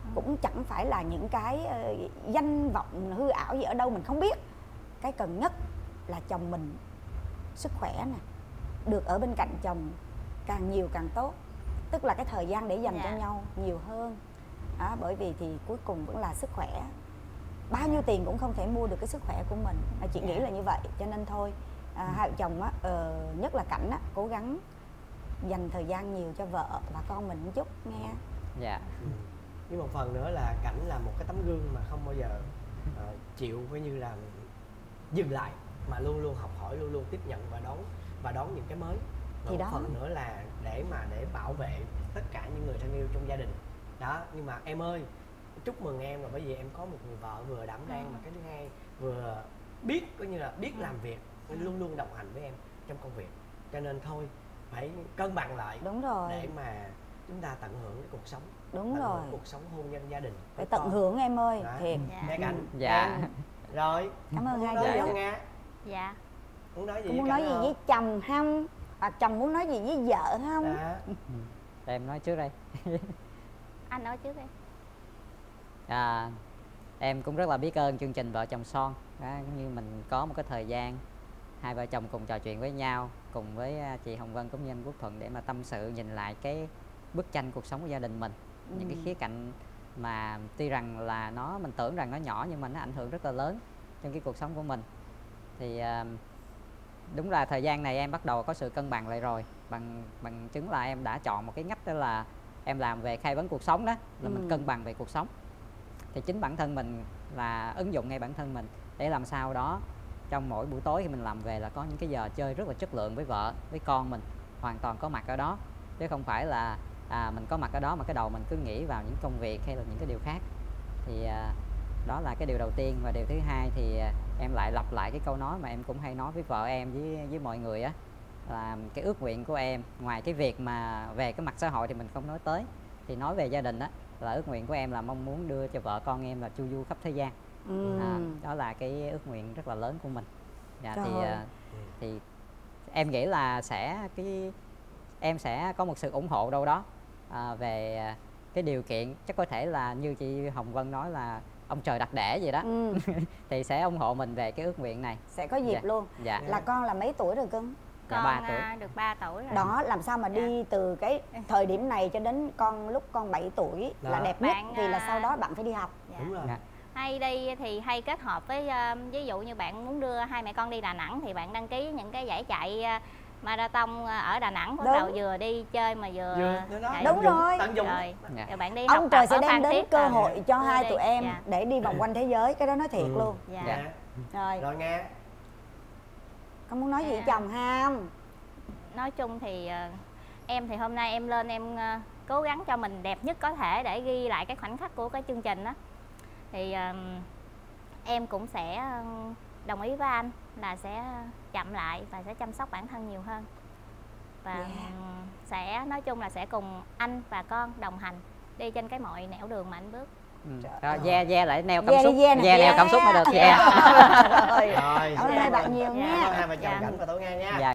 cũng chẳng phải là những cái uh, danh vọng hư ảo gì ở đâu mình không biết. Cái cần nhất là chồng mình sức khỏe nè, được ở bên cạnh chồng càng nhiều càng tốt, tức là cái thời gian để dành Dạ. cho nhau nhiều hơn đó, bởi vì thì cuối cùng vẫn là sức khỏe, bao nhiêu tiền cũng không thể mua được cái sức khỏe của mình. À, chị nghĩ là như vậy, cho nên thôi à, hai vợ chồng á, uh, nhất là Cảnh á, cố gắng dành thời gian nhiều cho vợ và con mình một chút nghe. Dạ. Ừ. với một phần nữa là Cảnh là một cái tấm gương mà không bao giờ uh, chịu coi như là dừng lại, mà luôn luôn học hỏi, luôn luôn tiếp nhận và đón và đón những cái mới. Và Thì một đó. phần nữa là để mà để bảo vệ tất cả những người thân yêu trong gia đình đó. Nhưng mà em ơi, chúc mừng em là bởi vì em có một người vợ vừa đảm đang, mà cái thứ hai vừa biết coi như là biết làm việc, luôn luôn đồng hành với em trong công việc, cho nên thôi phải cân bằng lại. Đúng rồi. Để mà chúng ta tận hưởng cái cuộc sống, Đúng tận rồi. hưởng cuộc sống hôn nhân gia đình, Phải với tận con. hưởng em ơi. Đó. Thiệt. Dạ. Bé Cảnh. Dạ. Rồi, Cảm ơn muốn hai nói chị. gì không Nga? Dạ. Muốn nói gì Có muốn với nói Cảnh gì không? với chồng không? Hoặc chồng muốn nói gì với vợ không? Đó. Để em nói trước đây. Anh nói trước đi. À, em cũng rất là biết ơn chương trình Vợ Chồng Son đó, như mình có một cái thời gian hai vợ chồng cùng trò chuyện với nhau, cùng với chị Hồng Vân cũng như anh Quốc Thuận, để mà tâm sự nhìn lại cái bức tranh cuộc sống của gia đình mình. Ừ. Những cái khía cạnh mà tuy rằng là nó mình tưởng rằng nó nhỏ nhưng mà nó ảnh hưởng rất là lớn trong cái cuộc sống của mình. Thì à, đúng là thời gian này em bắt đầu có sự cân bằng lại rồi, bằng bằng chứng là em đã chọn một cái ngách, đó là em làm về khai vấn cuộc sống, đó là Ừ. mình cân bằng về cuộc sống. Thì chính bản thân mình là ứng dụng ngay bản thân mình để làm sao đó trong mỗi buổi tối khi mình làm về là có những cái giờ chơi rất là chất lượng với vợ, với con mình, hoàn toàn có mặt ở đó, chứ không phải là à, mình có mặt ở đó mà cái đầu mình cứ nghĩ vào những công việc hay là những cái điều khác. Thì à, đó là cái điều đầu tiên. Và điều thứ hai thì à, em lại lặp lại cái câu nói mà em cũng hay nói với vợ em, với với mọi người á, là cái ước nguyện của em, ngoài cái việc mà về cái mặt xã hội thì mình không nói tới, thì nói về gia đình á, là ước nguyện của em là mong muốn đưa cho vợ con em là chu du khắp thế gian. Ừ. À, đó là cái ước nguyện rất là lớn của mình. Dạ, Trời thì ơi. à, thì em nghĩ là sẽ cái em sẽ có một sự ủng hộ đâu đó à, về à, cái điều kiện, chắc có thể là như chị Hồng Vân nói là ông trời đặt để vậy đó. Ừ. Thì sẽ ủng hộ mình về cái ước nguyện này. Sẽ có dịp Dạ. luôn. Dạ. Là con là mấy tuổi rồi cưng? Dạ, Con ba tuổi. à, được ba tuổi rồi. Đó, làm sao mà đi từ cái thời điểm này cho đến con lúc con bảy tuổi là Đó. đẹp nhất, Bạn, vì là à, sau đó bạn phải đi học. Dạ. Đúng rồi. Dạ. Hay đi thì hay kết hợp với uh, ví dụ như bạn muốn đưa hai mẹ con đi Đà Nẵng thì bạn đăng ký những cái giải chạy uh, marathon ở Đà Nẵng, bắt Đúng. đầu vừa đi chơi mà vừa Vừa, nó nói, chạy. Đúng tận dụng, rồi. tận dụng. Rồi, Dạ. rồi bạn đi Ông học trời tập sẽ ở đem Phan đến Thiết cơ rồi. hội cho Đưa hai đi. tụi em Dạ. để đi vòng quanh thế giới, cái đó nói thiệt Ừ. luôn. Dạ. Dạ. Rồi, Rồi Nga. con muốn nói gì với À. chồng không? Nói chung thì uh, em thì hôm nay em lên em uh, cố gắng cho mình đẹp nhất có thể để ghi lại cái khoảnh khắc của cái chương trình đó. Thì uh, em cũng sẽ uh, đồng ý với anh là sẽ chậm lại và sẽ chăm sóc bản thân nhiều hơn. Và Yeah. um, sẽ nói chung là sẽ cùng anh và con đồng hành đi trên cái mọi nẻo đường mà anh bước. Ừ. Đó, ve ve lại neo cảm Ve đi, xúc, ve nè, ve neo ve. cảm xúc mới được. Dạ. Ve. Rồi. Rồi. Cảm ơn hai bạn nhiều Dạ. nha. Cảm ơn hai vợ chồng Dạ. Cảnh và Tố Nga nha. Dạ.